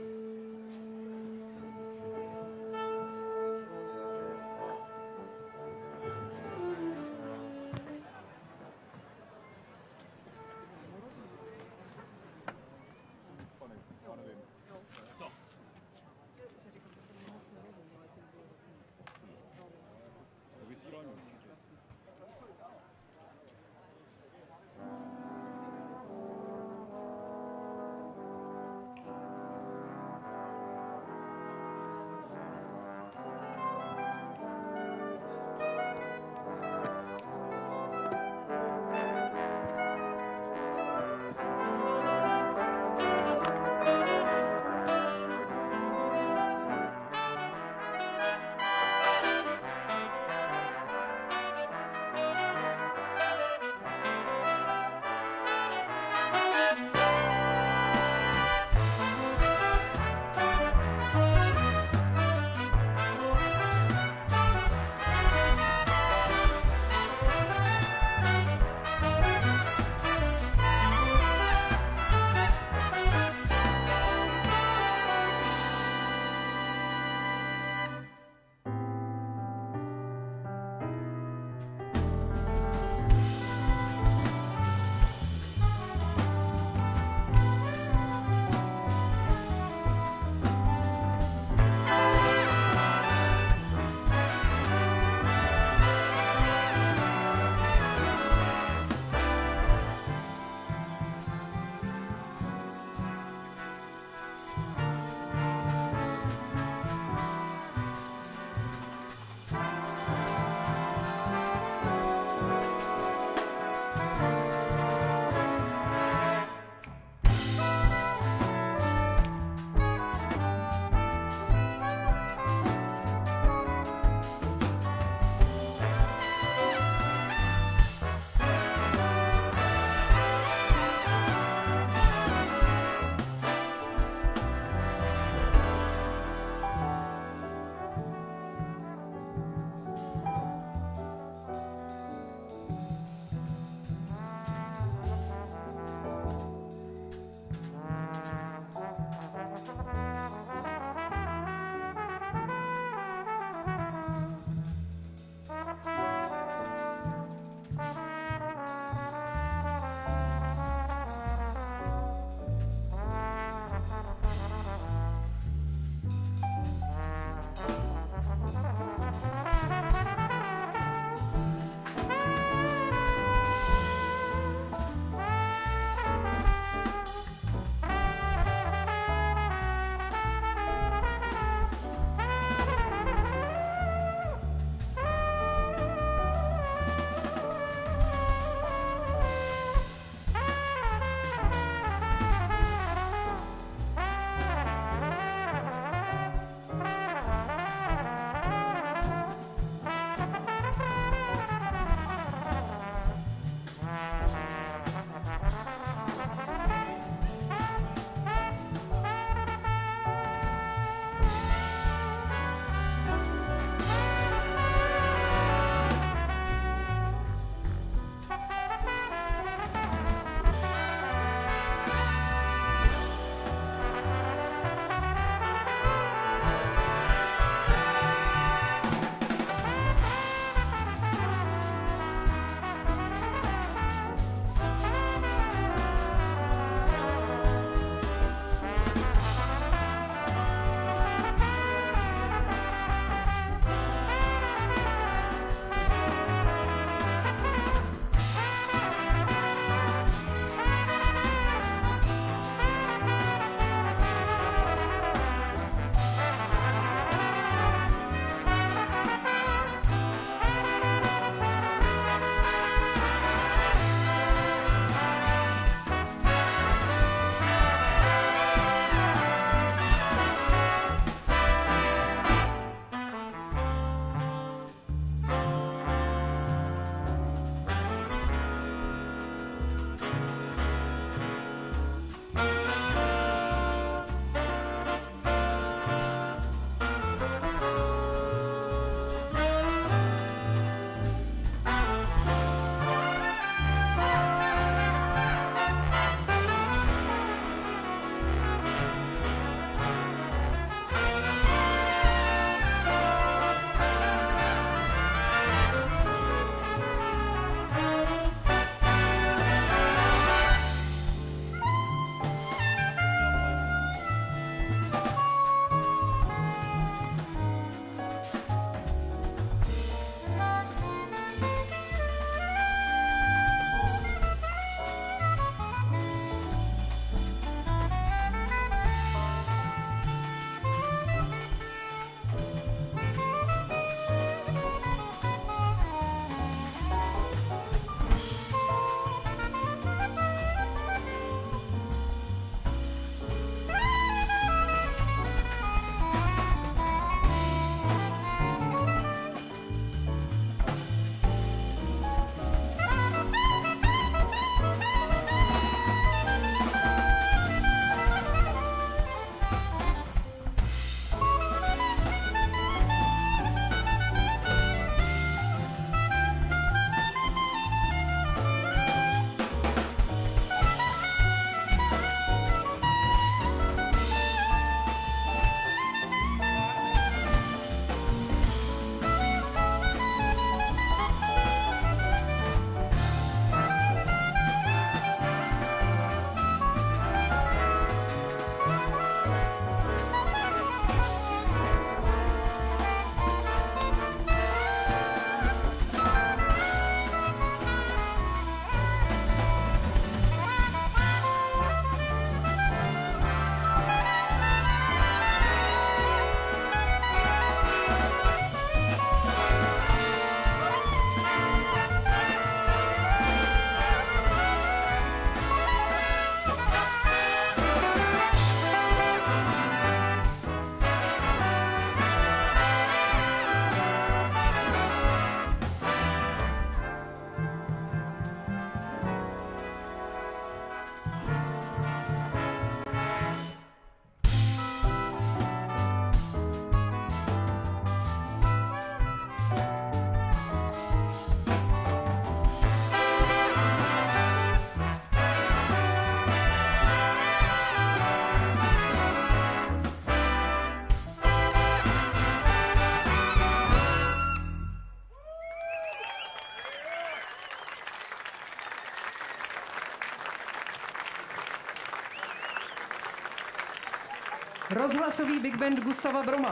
rozhlasový big band Gustava Broma.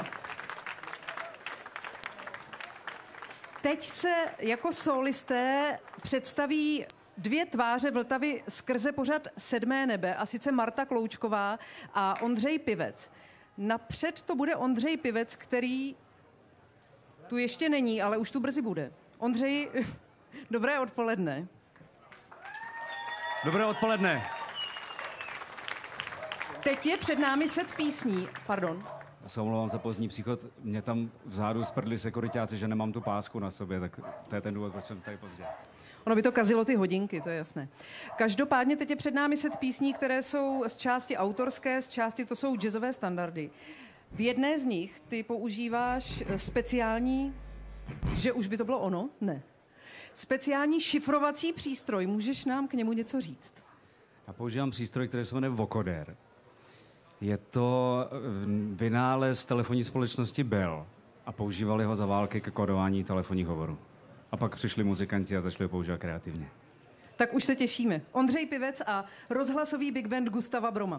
Teď se jako solisté představí dvě tváře Vltavy skrze pořad Sedmé nebe, a sice Marta Kloučková a Ondřej Pivec. Napřed to bude Ondřej Pivec, který tu ještě není, ale už tu brzy bude. Ondřej, dobré odpoledne. Dobré odpoledne. Teď je před námi set písní. Pardon. Já se omlouvám za pozdní příchod. Mě tam vzadu sprdli sekuritáci, že nemám tu pásku na sobě, tak to je ten důvod, proč jsem tady pozdě. Ono by to kazilo ty hodinky, to je jasné. Každopádně teď je před námi set písní, které jsou z části autorské, z části to jsou jazzové standardy. V jedné z nich ty používáš speciální, že už by to bylo ono? Ne. Speciální šifrovací přístroj. Můžeš nám k němu něco říct? Já používám přístroj, který se jmenuje Vocoder. Je to vynález telefonní společnosti Bell a používali ho za války ke kodování telefonních hovorů. A pak přišli muzikanti a začali ho používat kreativně. Tak už se těšíme. Ondřej Pivec a rozhlasový big band Gustava Broma.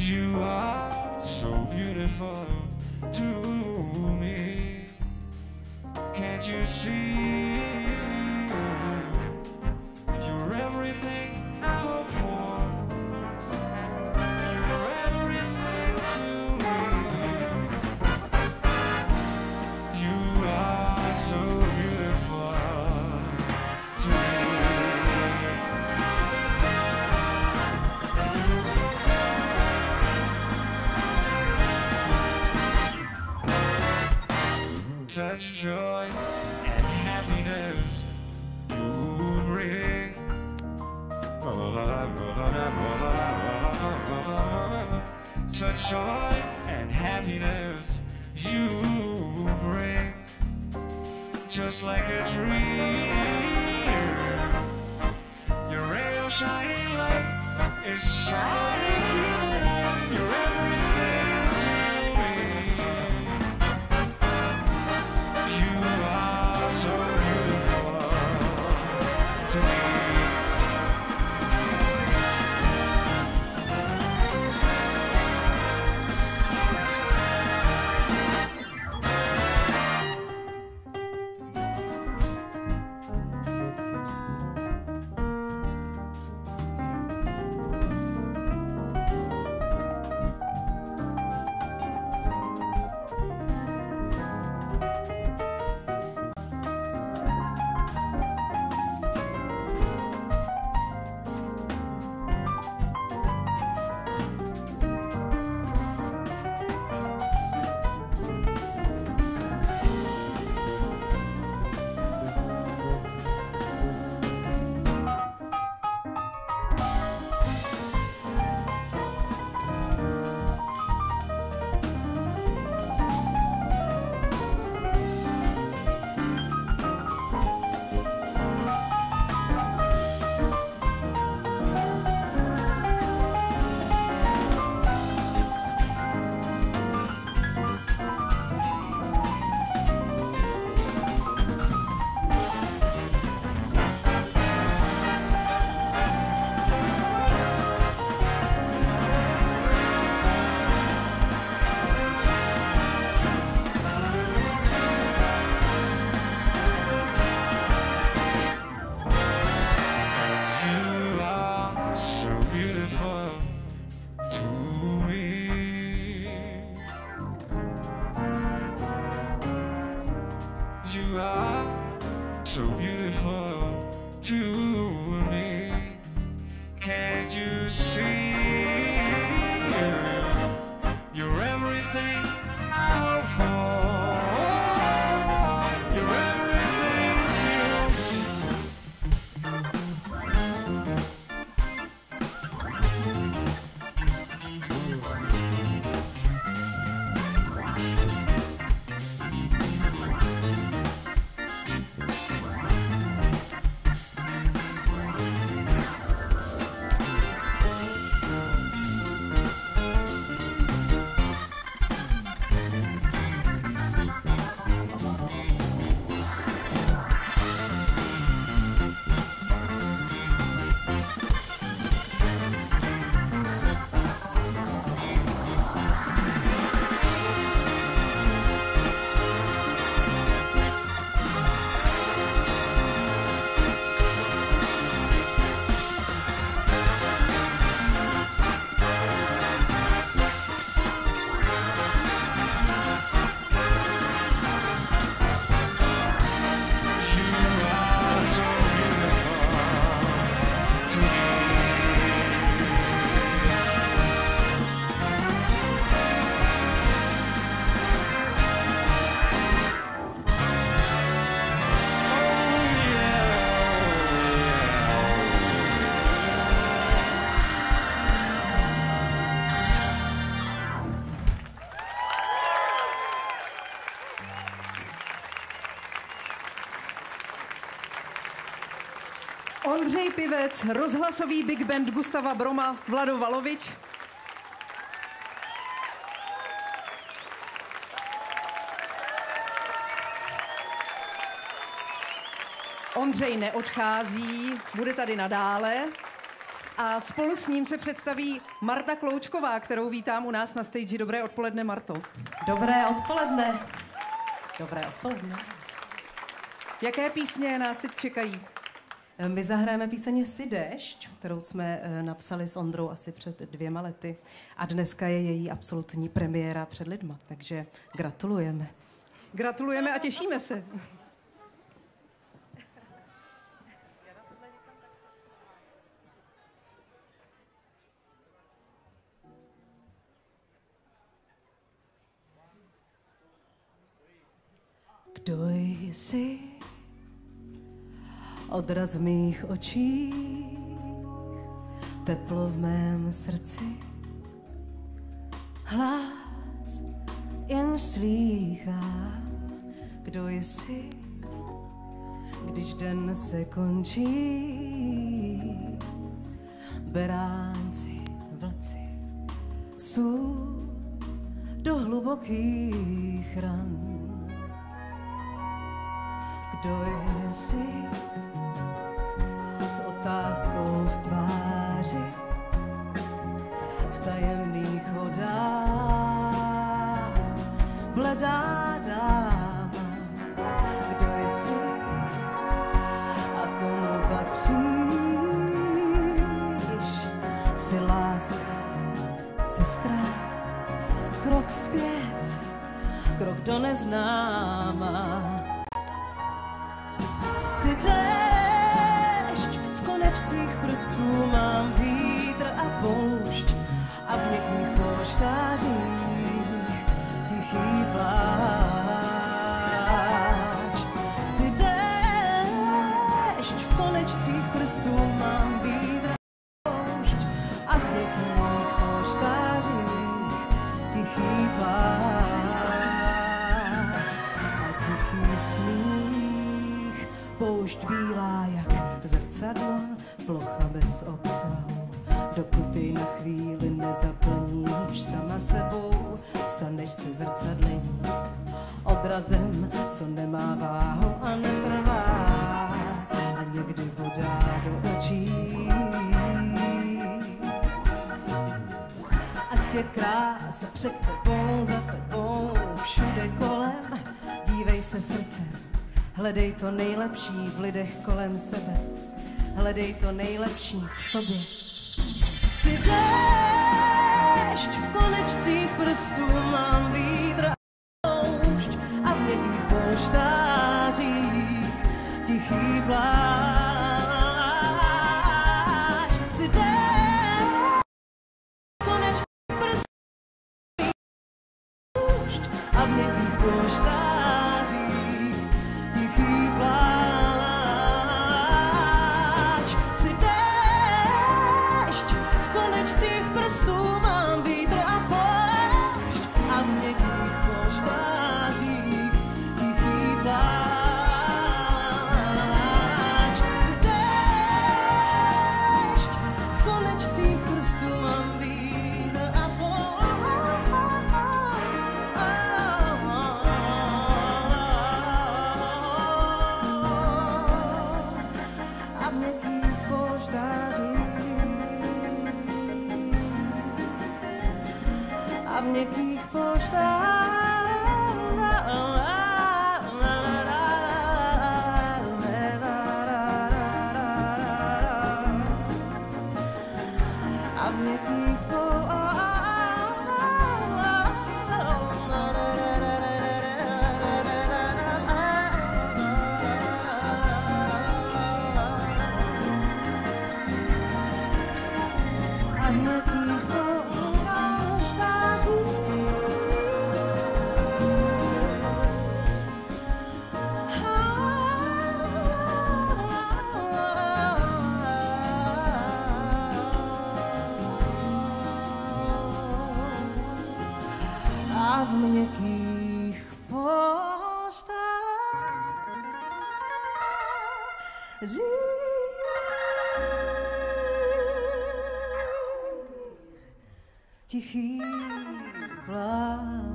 You are so beautiful to me. Can't you see? You're everything I hope for. You're everything to me. You are so beautiful to me. Such joy and happiness you bring. Such joy and happiness you bring. Just like a dream. Your ray of shining light is shining. You're everything to me. You are so beautiful to me. You are so beautiful to me. Can't you see? You're everything I hope for. You're everything Ondřej Pivec, rozhlasový big band Gustava Broma, Vlado Valovič. Ondřej neodchází, bude tady nadále. A spolu s ním se představí Marta Kloučková, kterou vítám u nás na stage. Dobré odpoledne, Marto. Dobré odpoledne. Dobré odpoledne. Jaké písně nás teď čekají? My zahrajeme píseň Si déšť, kterou jsme napsali s Ondrou asi před 2 lety. A dneska je její absolutní premiéra před lidma, takže gratulujeme. Gratulujeme a těšíme se. Kdo jsi? Odraz v mých očích, teplo v mém srdci, hlas jen slýchám. Kdo jsi, když den se končí, beránci, vlci jsou do hlubokých ran. Kdo jsi s otázkou v tváři, v tajemných vodách, bledá dáma. Kdo jsi a komu patříš? Jsi láska, sestra, krok zpět, krok do neznáma. Si déšť, v konečcích prstů mám vítr a poušť a v měkkých polštářích tichý pláč. Si déšť, v konečcích prstů mám vítr a poušť a v měkkých polštářích tichý pláč a tichý smích. Poušť bílá jak zrcadlo, plocha bez obsahu. Dokud ji na chvíli nezaplníš sama sebou, staneš se zrcadlem, obrazem, co nemá váhu a netrvá a někdy bodá do očí. Ať je krása před tebou, za tebou, všude kolem, dívej se srdcem. Hledej to nejlepší v lidech kolem sebe. Hledej to nejlepší v sobě. Si déšť, v konečcích prstů mám vítr a poušť a v měkkých polštářích tichý pláč. Si déšť, v konečcích prstů poušť a v měkkých polštářích měkkých tichý pláč.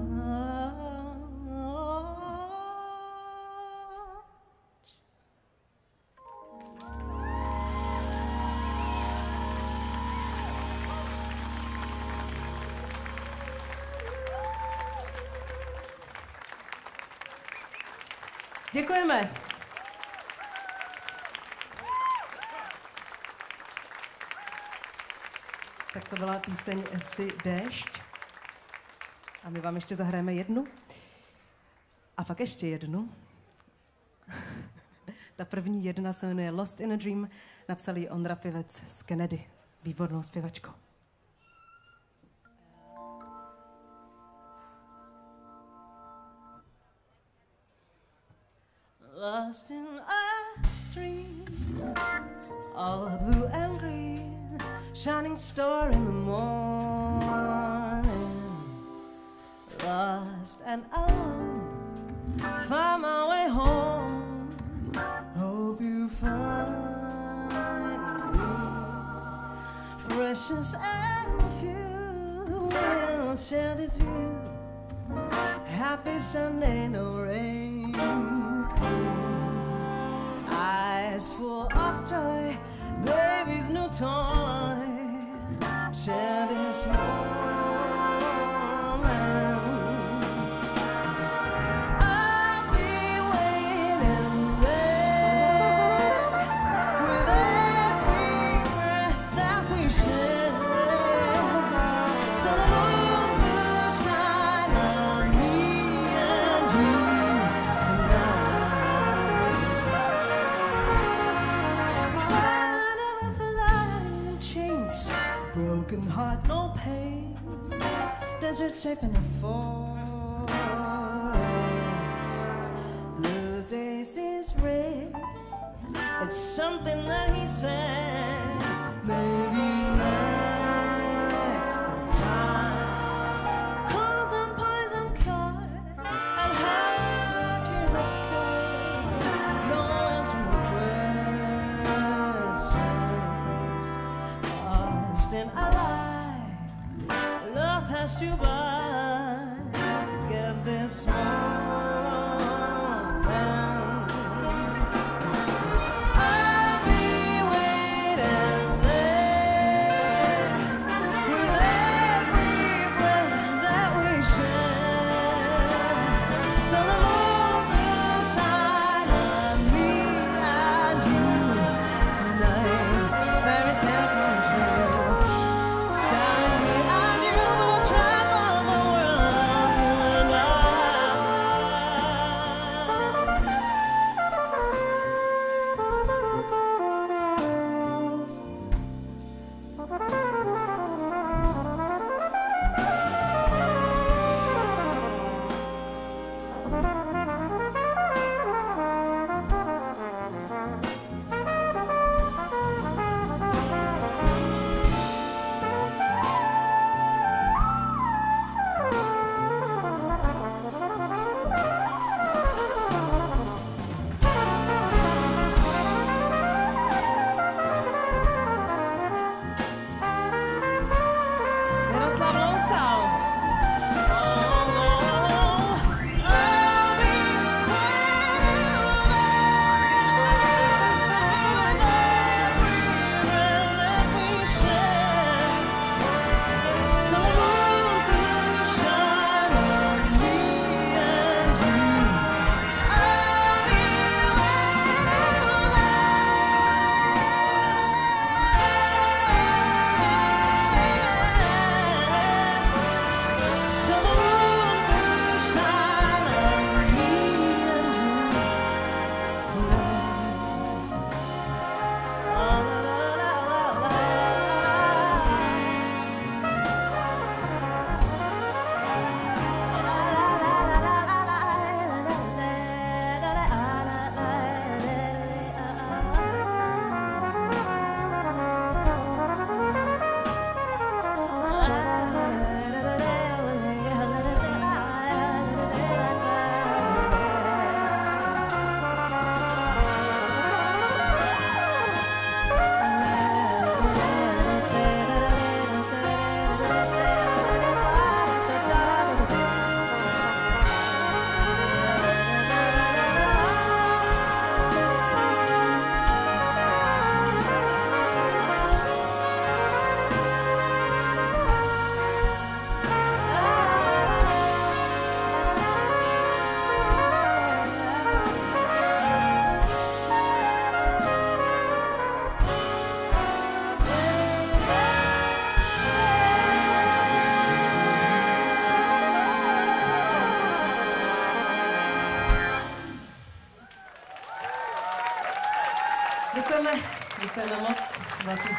Děkujeme. Tak to byla píseň Si déšť. A my vám ještě zahrajeme jednu. A pak ještě jednu. Ta první jedna se jmenuje Lost in a Dream. Napsal ji Ondra Pivec z Kennedy. Výbornou zpěvačkou. Lost in a dream, all blue and green, shining star in the morning. Lost and alone, find my way home. Hope you find me precious and few. We'll share this view. Happy Sunday, no rain. Eyes full of joy, baby's new toy. Share this moment. I'll be waiting there with every breath that we share. So the moon will shine on me and you tonight. Broken heart, no pain. Desert safe in a forest. Blue daisies red. It's something that he said. Maybe next time. Calls and poison card and hard tears obscured. No answer to questions. Lost in a lie, love passed you by. Forget this moment. I'll be waiting there with every breath that we share. Till the moon will shine on me and you tonight. Fairy tale come true. Starring me and you will travel the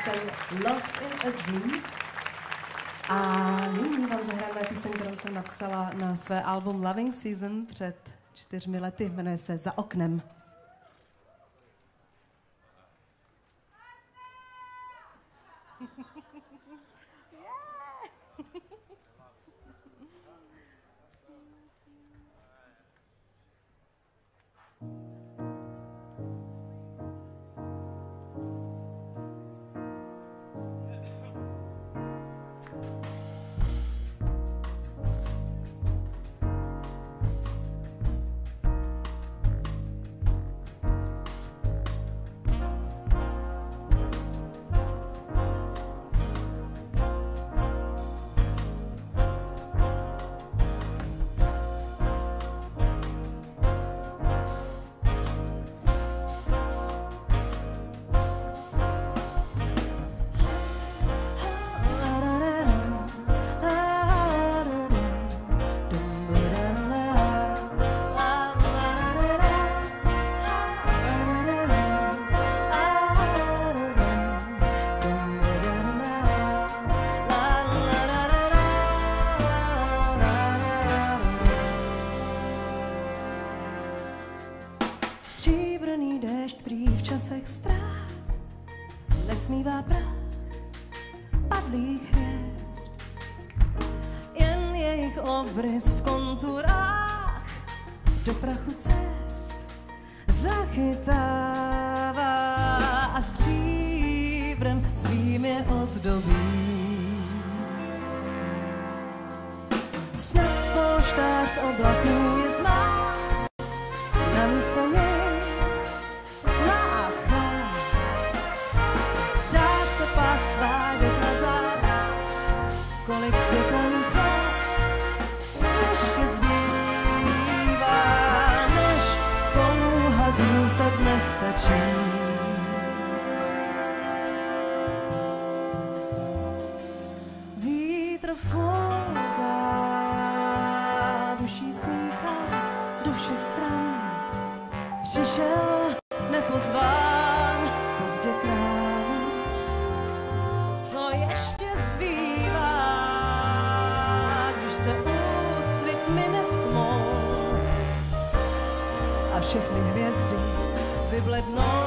píseň Lost in a Dream. A nyní vám zahrajeme píseň, kterou jsem napsala na své album Loving Season před 4 lety. Jmenuje se Za oknem. Stříbrný déšť prý v časech ztrát nesmívá prach padlých hvězd. Jen jejich obrys v konturách do prachu cest zachytává a stříbrem svým je ozdobí. Snad polštář z oblaků je znát, na místo něj tma a chlad. Dá se pak svádět na záda, kolik světelných let ještě zbývá, než touha zůstat nestačí. Vítr fouká, duší smíchá do všech stran. Přišel nepozván, pozdě král. Co ještě zbývá, když se úsvit mine s tmou a všechny hvězdy vyblednou.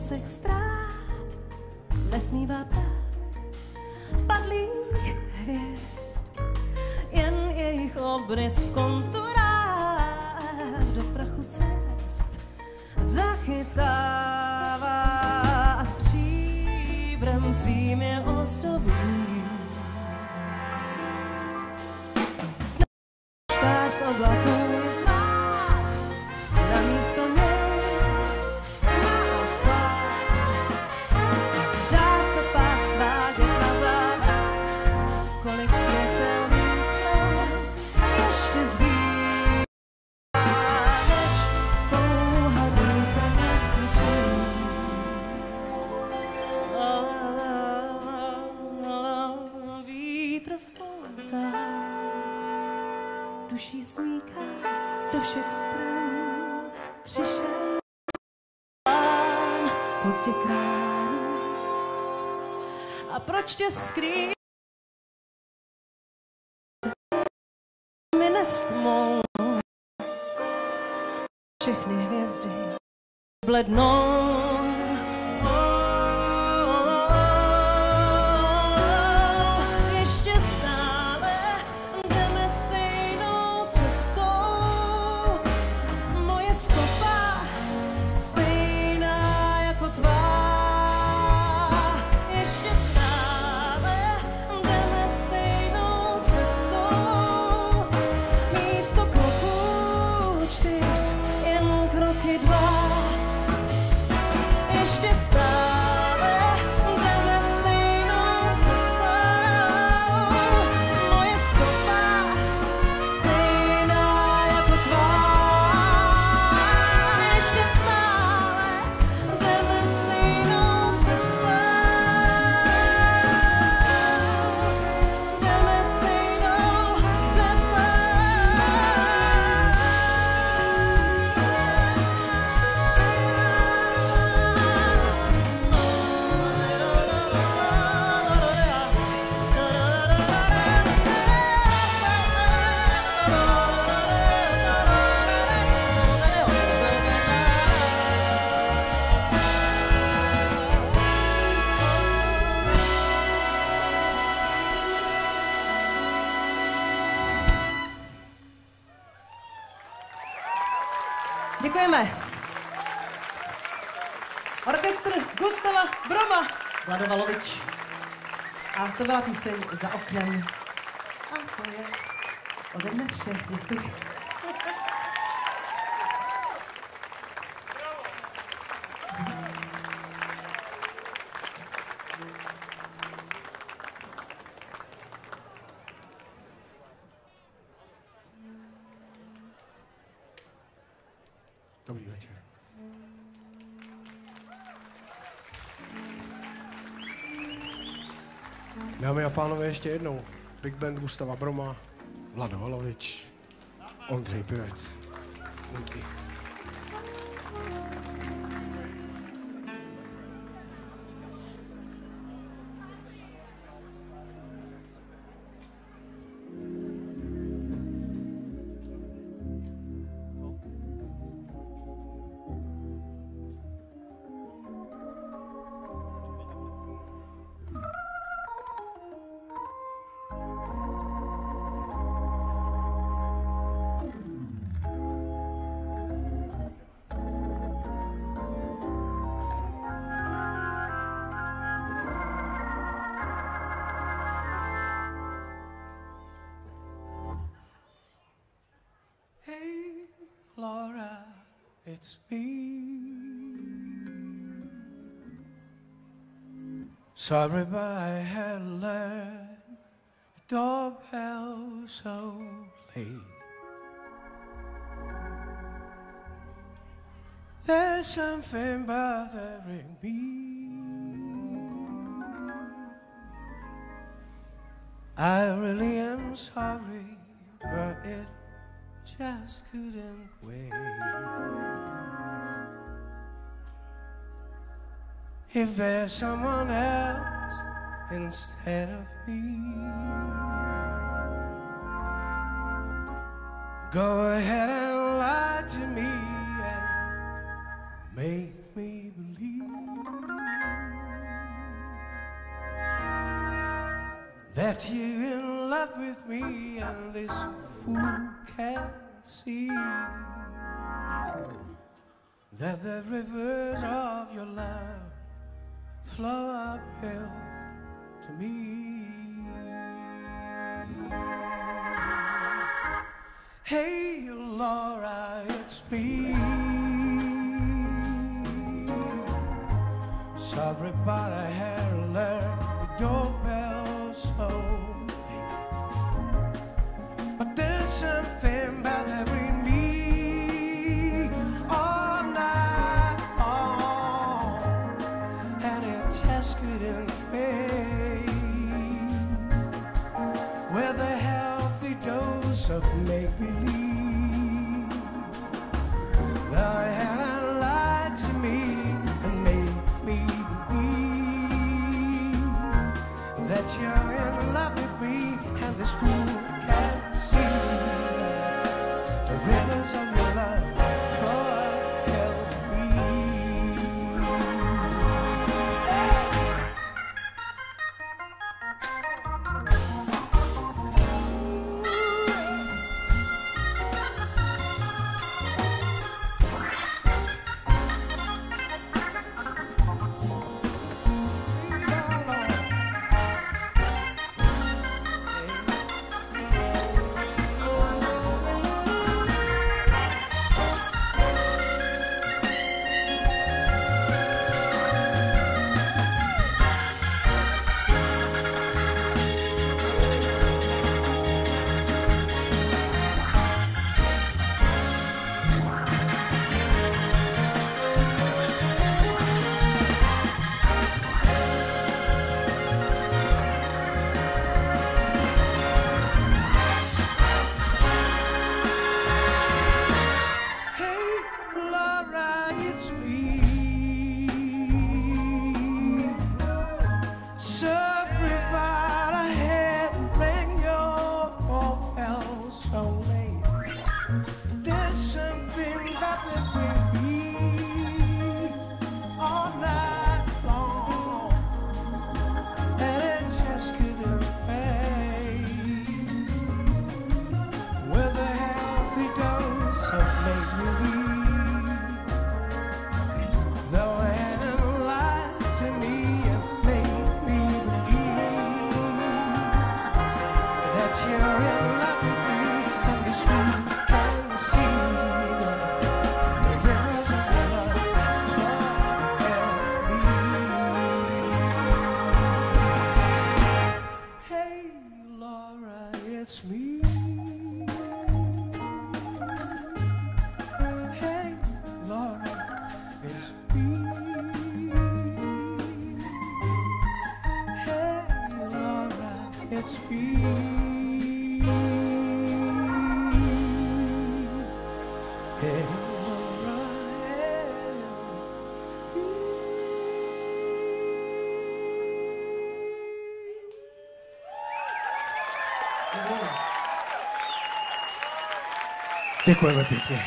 kousek strát nesmívá prach padlých hvězd. Jen jejich obrys v konturách do prachu cest zachytává a stříbrem svým je ozdobí. Štář z oblaků je znát, na místo něj má odpad. Dá se pak svádět na závrat, kolik světelných let ještě zbývá, než touha zůstat neslyšený. Vítr fouká, duší smíká do všech stran. Přišel pán pozdě k ránu. A proč tě skrýt mi nestmou všechny hvězdy blednou. Ještě stále jdeme stejnou cestou, moje stopa stejná jako tvá. Ještě stále jdeme stejnou cestou, místo kroků 4 jen kroky 2. Ještě stále jdeme stejnou cestou, moje stopa stejná jako tvá. Ještě stále jdeme stejnou cestou, jdeme stejnou cestou. Děkujeme. Orchestr Gustava Broma, Vlado Valovič. A to byla píseň Za oknem. A to je ode mne vše. Děkuji. Dobrý večer. Dámy a pánové, ještě jednou. Big Band Gustava Broma, Vlado Valovič, Ondřej Pivec. Díky. Hey, Laura, it's me. Sorry, but I had left the doorbell so late. There's something bothering me. I really am sorry, but it just couldn't wait. If there's someone else instead of me, go ahead and lie to me and make me believe that you're in love with me and this fool can't see that the rivers of your love flow uphill to me. Hey Laura, it's me. Sorry, but I had to learn the doorbell so late. But there's something bothering me all night long, and it just couldn't wait. With a healthy dose of make-believe, now I had lied to me and made me believe that you're in love with me and this fool can't see the rivers of your love flow uphill to me. Děkujeme pěkně.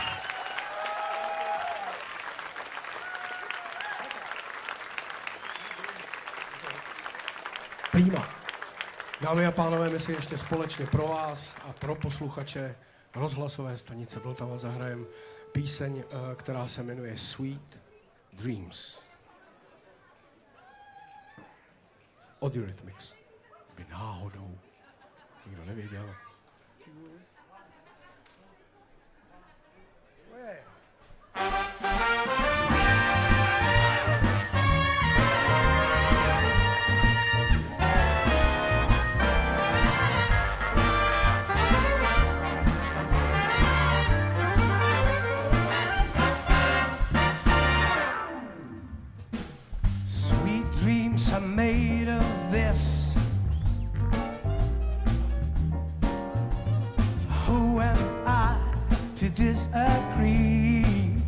Prima. Dámy a pánové, my si ještě společně pro vás a pro posluchače rozhlasové stanice Vltava zahrajeme píseň, která se jmenuje Sweet Dreams od Eurythmics. By náhodou nikdo nevěděl. Sweet dreams are made of this. Who am I to disagree?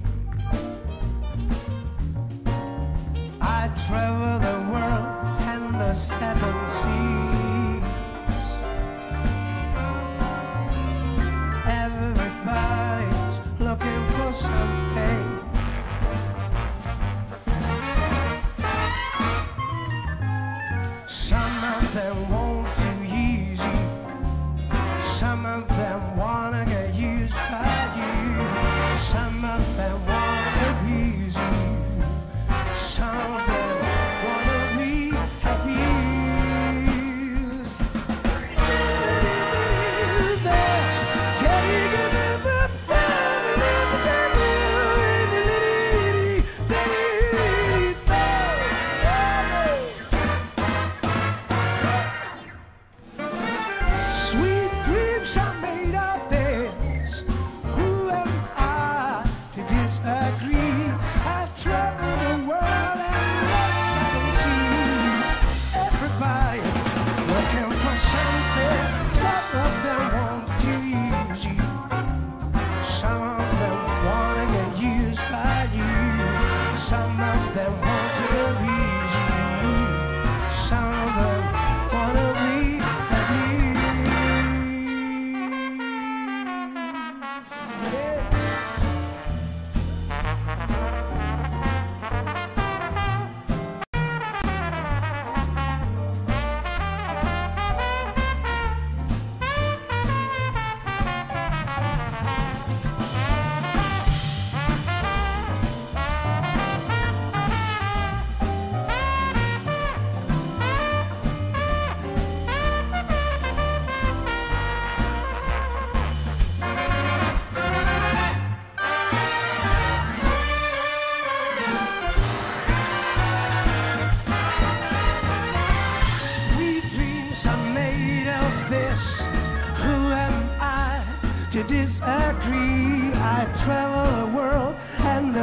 I travel the world and the seven seas. Everybody's looking for something. Some of them want to use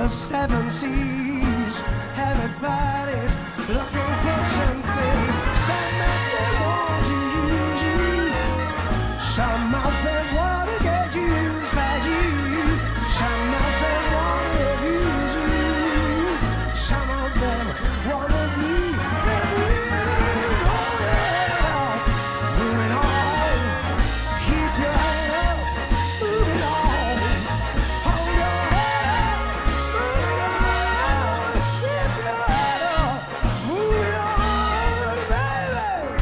the seven seas. Everybody's looking for something. Some of them want to use you. Some of them want to get used by you. Some of them want to abuse you. Some of them want to be abused. Moving on, keep your head up. Moving on, hold your head up. Moving on, keep your head up. Moving on, baby.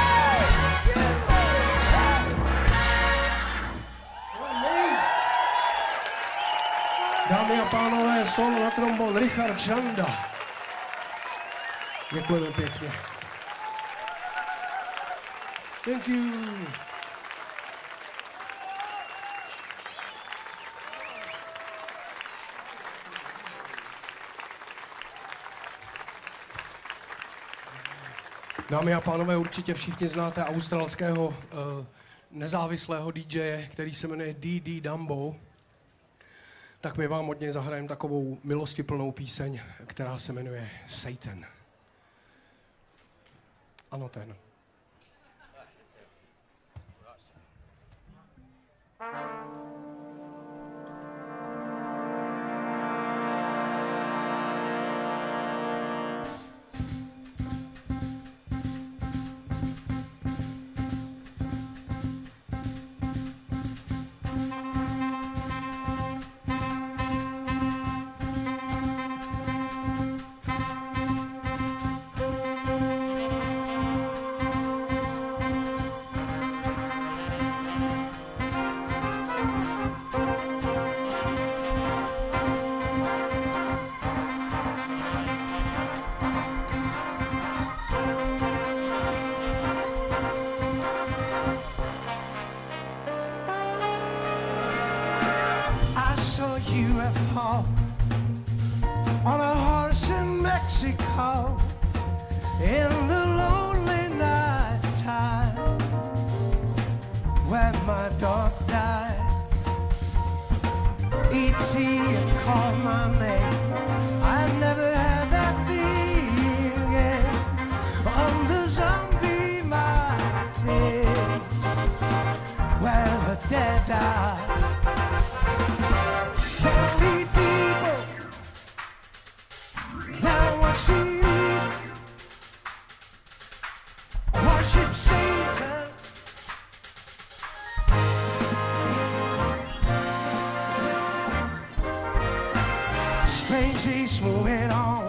Dámy a pánové, solo na trombon Richard Šanda. Děkujeme pěkně. Thank you. Dámy a pánové, určitě všichni znáte australského nezávislého DJe, který se jmenuje D.D. Dumbo. Tak my vám od něj zahrajeme takovou milostiplnou píseň, která se jmenuje Satan. Ano, ten. UFO on a horse in Mexico in the lonely night time when my dog died. E.T. called my name. I never had that feeling on the zombie mountain where the dead die. Don't need people that worship Satan. Strangely moving on,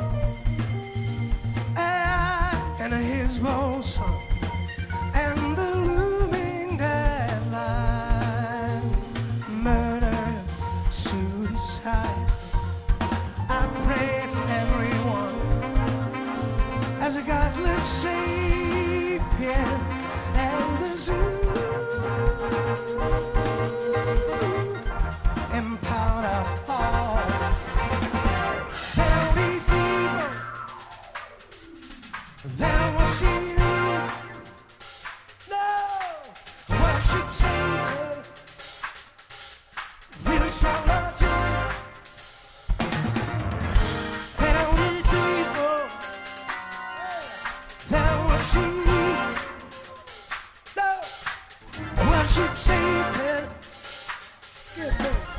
and his old song, and the looming deadline, murder, suicide. I pray for everyone as a godless sapien and the zoo empowered us all. There'll be people that worship you, no, worship Satan, really strong logic. There'll be people that worship you, no, worship Satan. Yeah.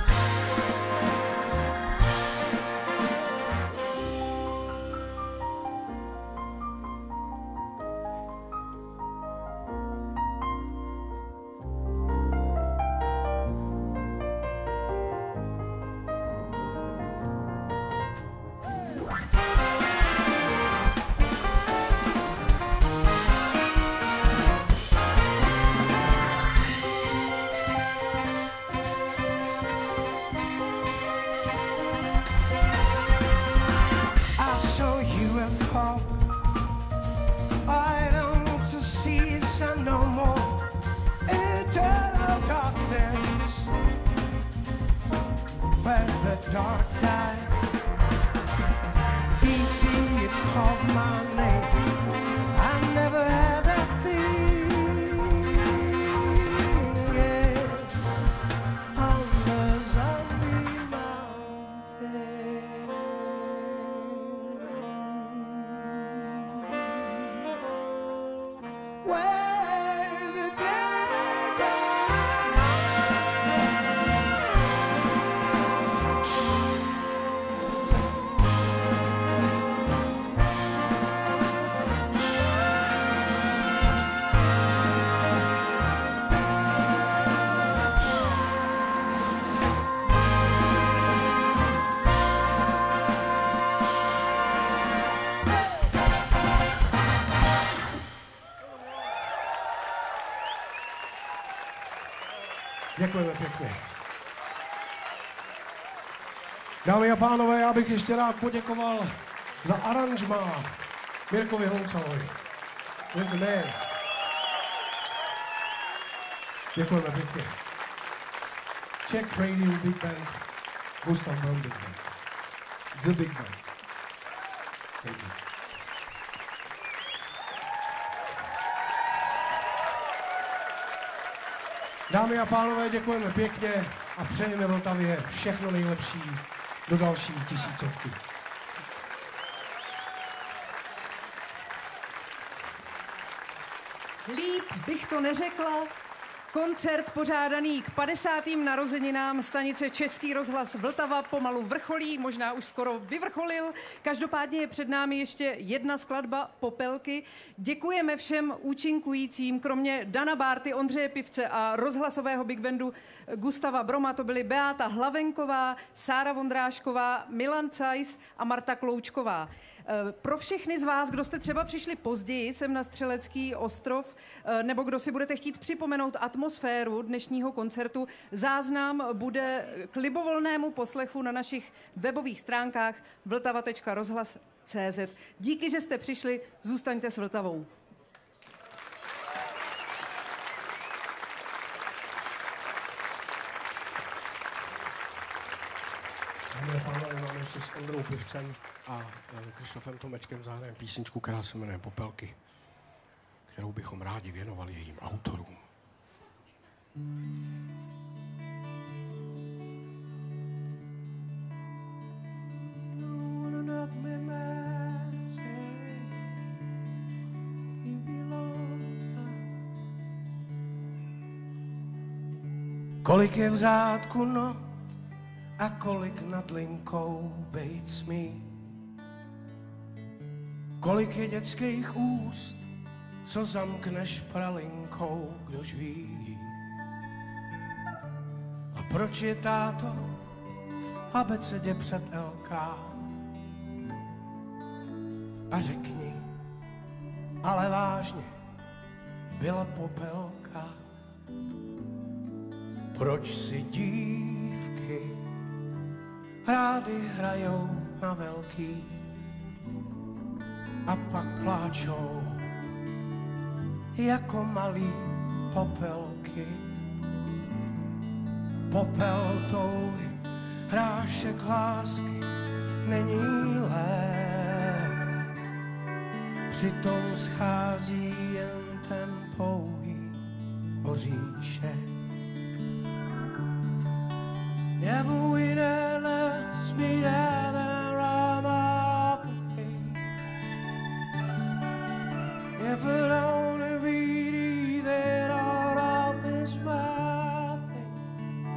I saw UFO. I don't want to see the sun no more. Eternal darkness, where the dark died. E.T. it called my name. I never had that thing, yeah, on the zombie mountain. Děkujeme pěkně. Dámy a pánové, já bych ještě rád poděkoval za aranžmá Mirkovi Honcalovi. He's the man. Děkujeme pěkně. Czech Radio Big Band, Gustav Brown Big Band. The Big Band. Thank you. Dámy a pánové, děkujeme pěkně a přejeme Vltavě všechno nejlepší do další tisícovky. Líp bych to neřekla. Koncert pořádaný k 50. narozeninám stanice Český rozhlas Vltava pomalu vrcholí, možná už skoro vyvrcholil. Každopádně je před námi ještě jedna skladba Popelky. Děkujeme všem účinkujícím, kromě Dana Bárty, Ondřeje Pivce a rozhlasového big bandu Gustava Broma. To byly Beáta Hlavenková, Sára Vondrášková, Milan Cajs a Marta Kloučková. Pro všechny z vás, kdo jste třeba přišli později sem na Střelecký ostrov, nebo kdo si budete chtít připomenout atmosféru dnešního koncertu, záznam bude k libovolnému poslechu na našich webových stránkách vltava.rozhlas.cz. Díky, že jste přišli, zůstaňte s Vltavou. Dámy a pánové, máme ještě s Ondrou Pivcem a Krištofem Tomečkem zahrajeme písničku, která se jmenuje Popelky, kterou bychom rádi věnovali jejím autorům. Kolik je v řádku not a kolik nad linkou bejt smí. Kolik je dětských úst, co zamkneš pralinkou, kdož ví. A proč je táto v abecedě před LK? A řekni, ale vážně, byla Popelka. Proč si dívky rády hrajou na velký a pak pláčou jako malý popelky. Popel touhy, hrášek lásky není lék, přitom schází jen ten pouhý oříšek. Never win and let's meet at the rhyme of the faith. If it only be that all of this my pain.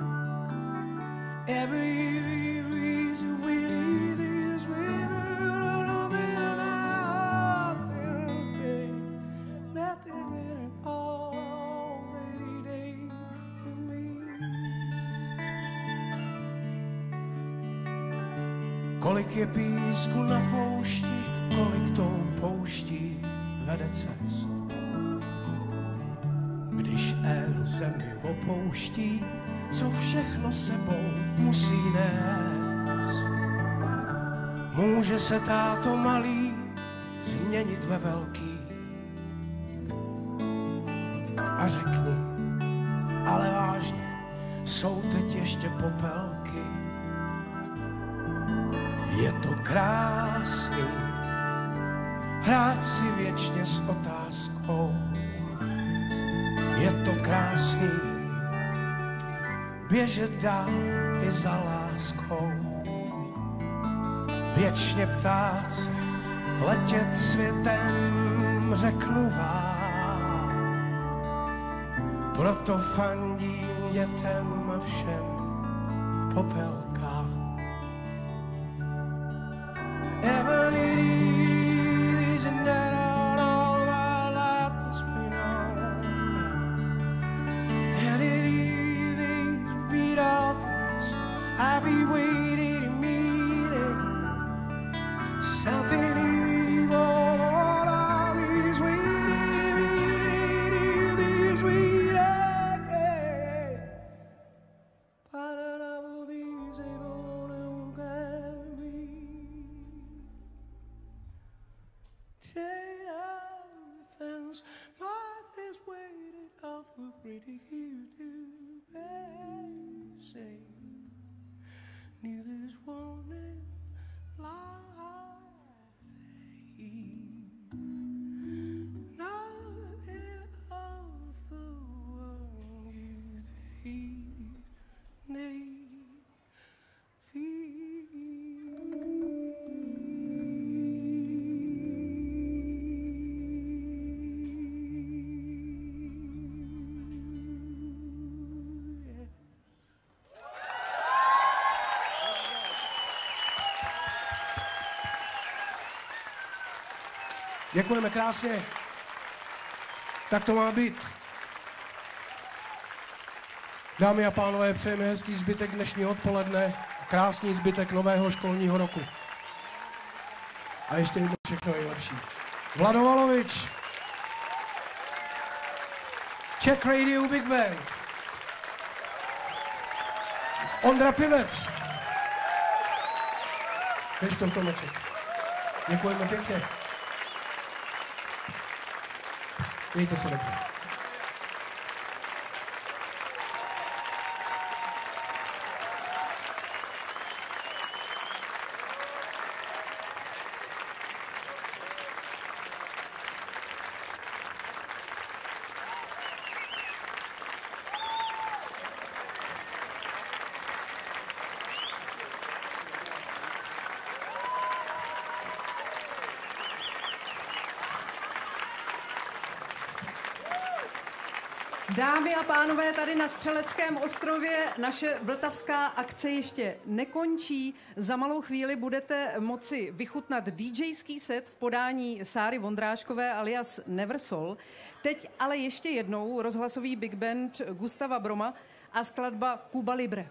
Every reason we leave this women nothing out this pain. Nothing in it already day in me. Kolik je písku na poušti, kolik tou pouští vede cest. Když éru zemi opouští, co všechno sebou musí nést. Může se táto malý změnit ve velký. A řekni, ale vážně, jsou teď ještě popelky. Je to krásný, hrát si věčně s otázkou. Je to krásný, běžet dál i za láskou. Věčně ptát se, letět světem, řeknu vám. Proto fandím dětem a všem popelkám. Ever needed and that all my life has been on. And it easy to beat off this. I be waiting to meet it. Something evil on all these waiting, these waiting. knew this wanted life. Now that all the world you need. Děkujeme krásně. Tak to má být. Dámy a pánové, přejeme hezký zbytek dnešního odpoledne, krásný zbytek nového školního roku. A ještě jednou všechno nejlepší. Vlado Valovič, Czech Radio Big Band, Ondra Pivec, Krištof Tomeček. Děkujeme pěkně. Mějte se dobře. Dámy a pánové, tady na Střeleckém ostrově naše vltavská akce ještě nekončí. Za malou chvíli budete moci vychutnat DJský set v podání Sáry Vondráškové alias Neversol. Teď ale ještě jednou rozhlasový big band Gustava Broma a skladba Cuba Libre.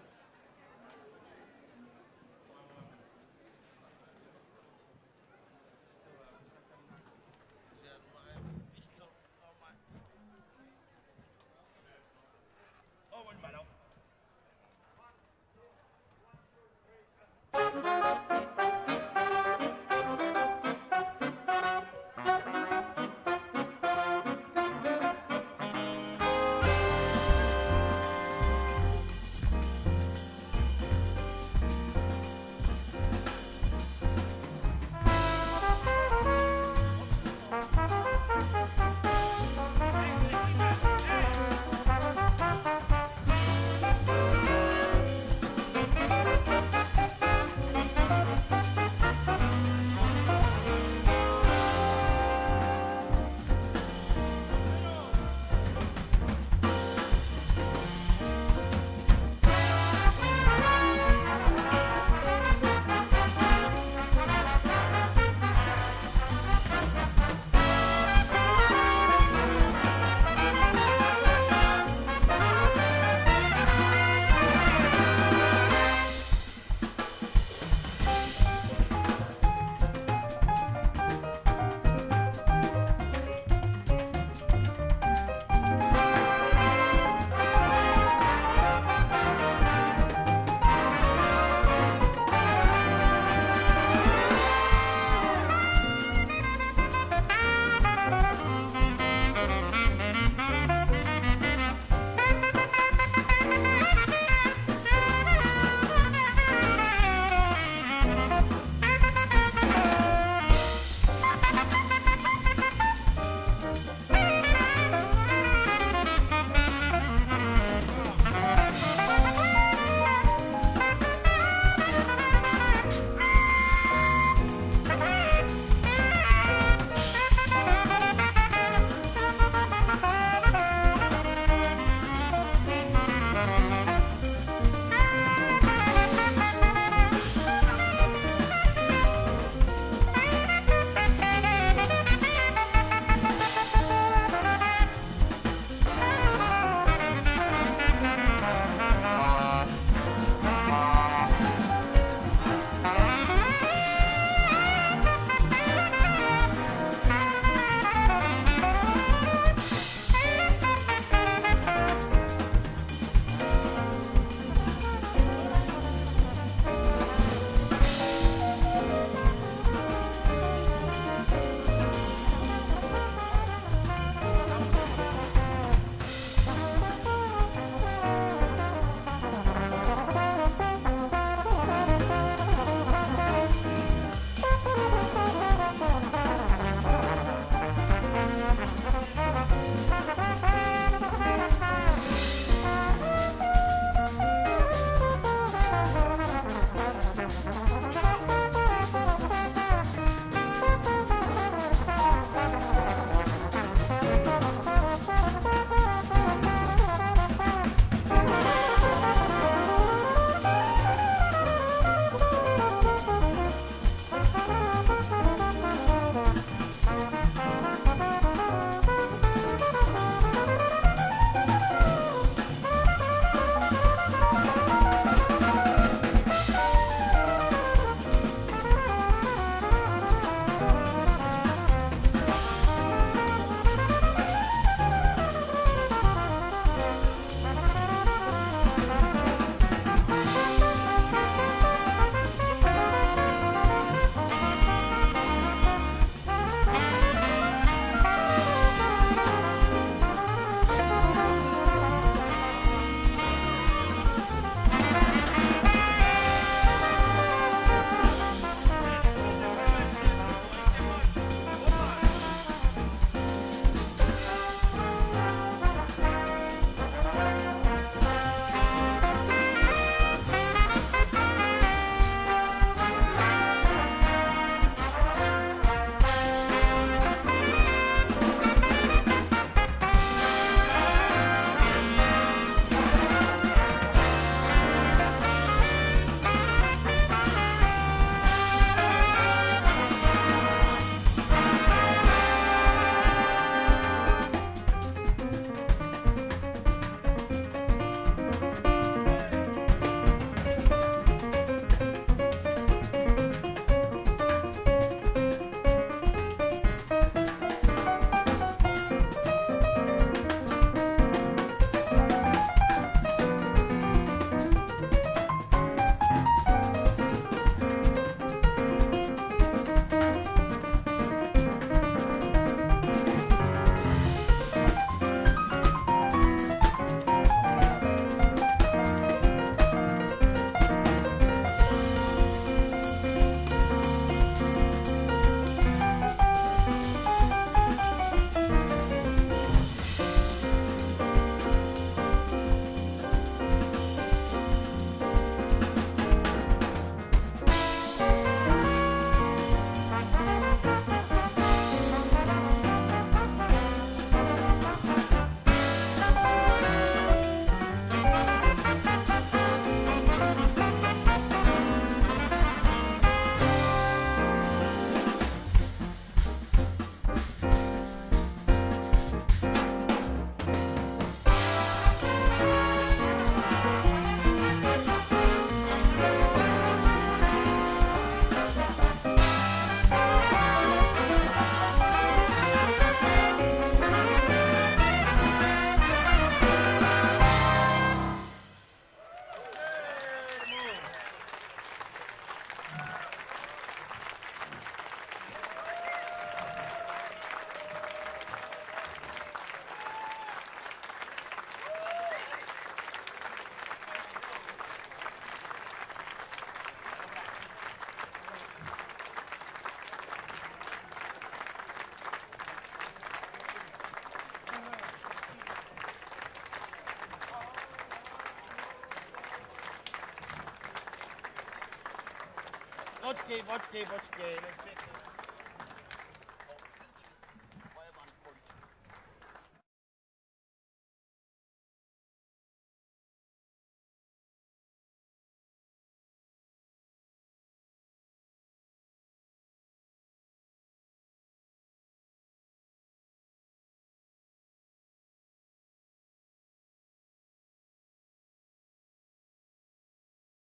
počkej.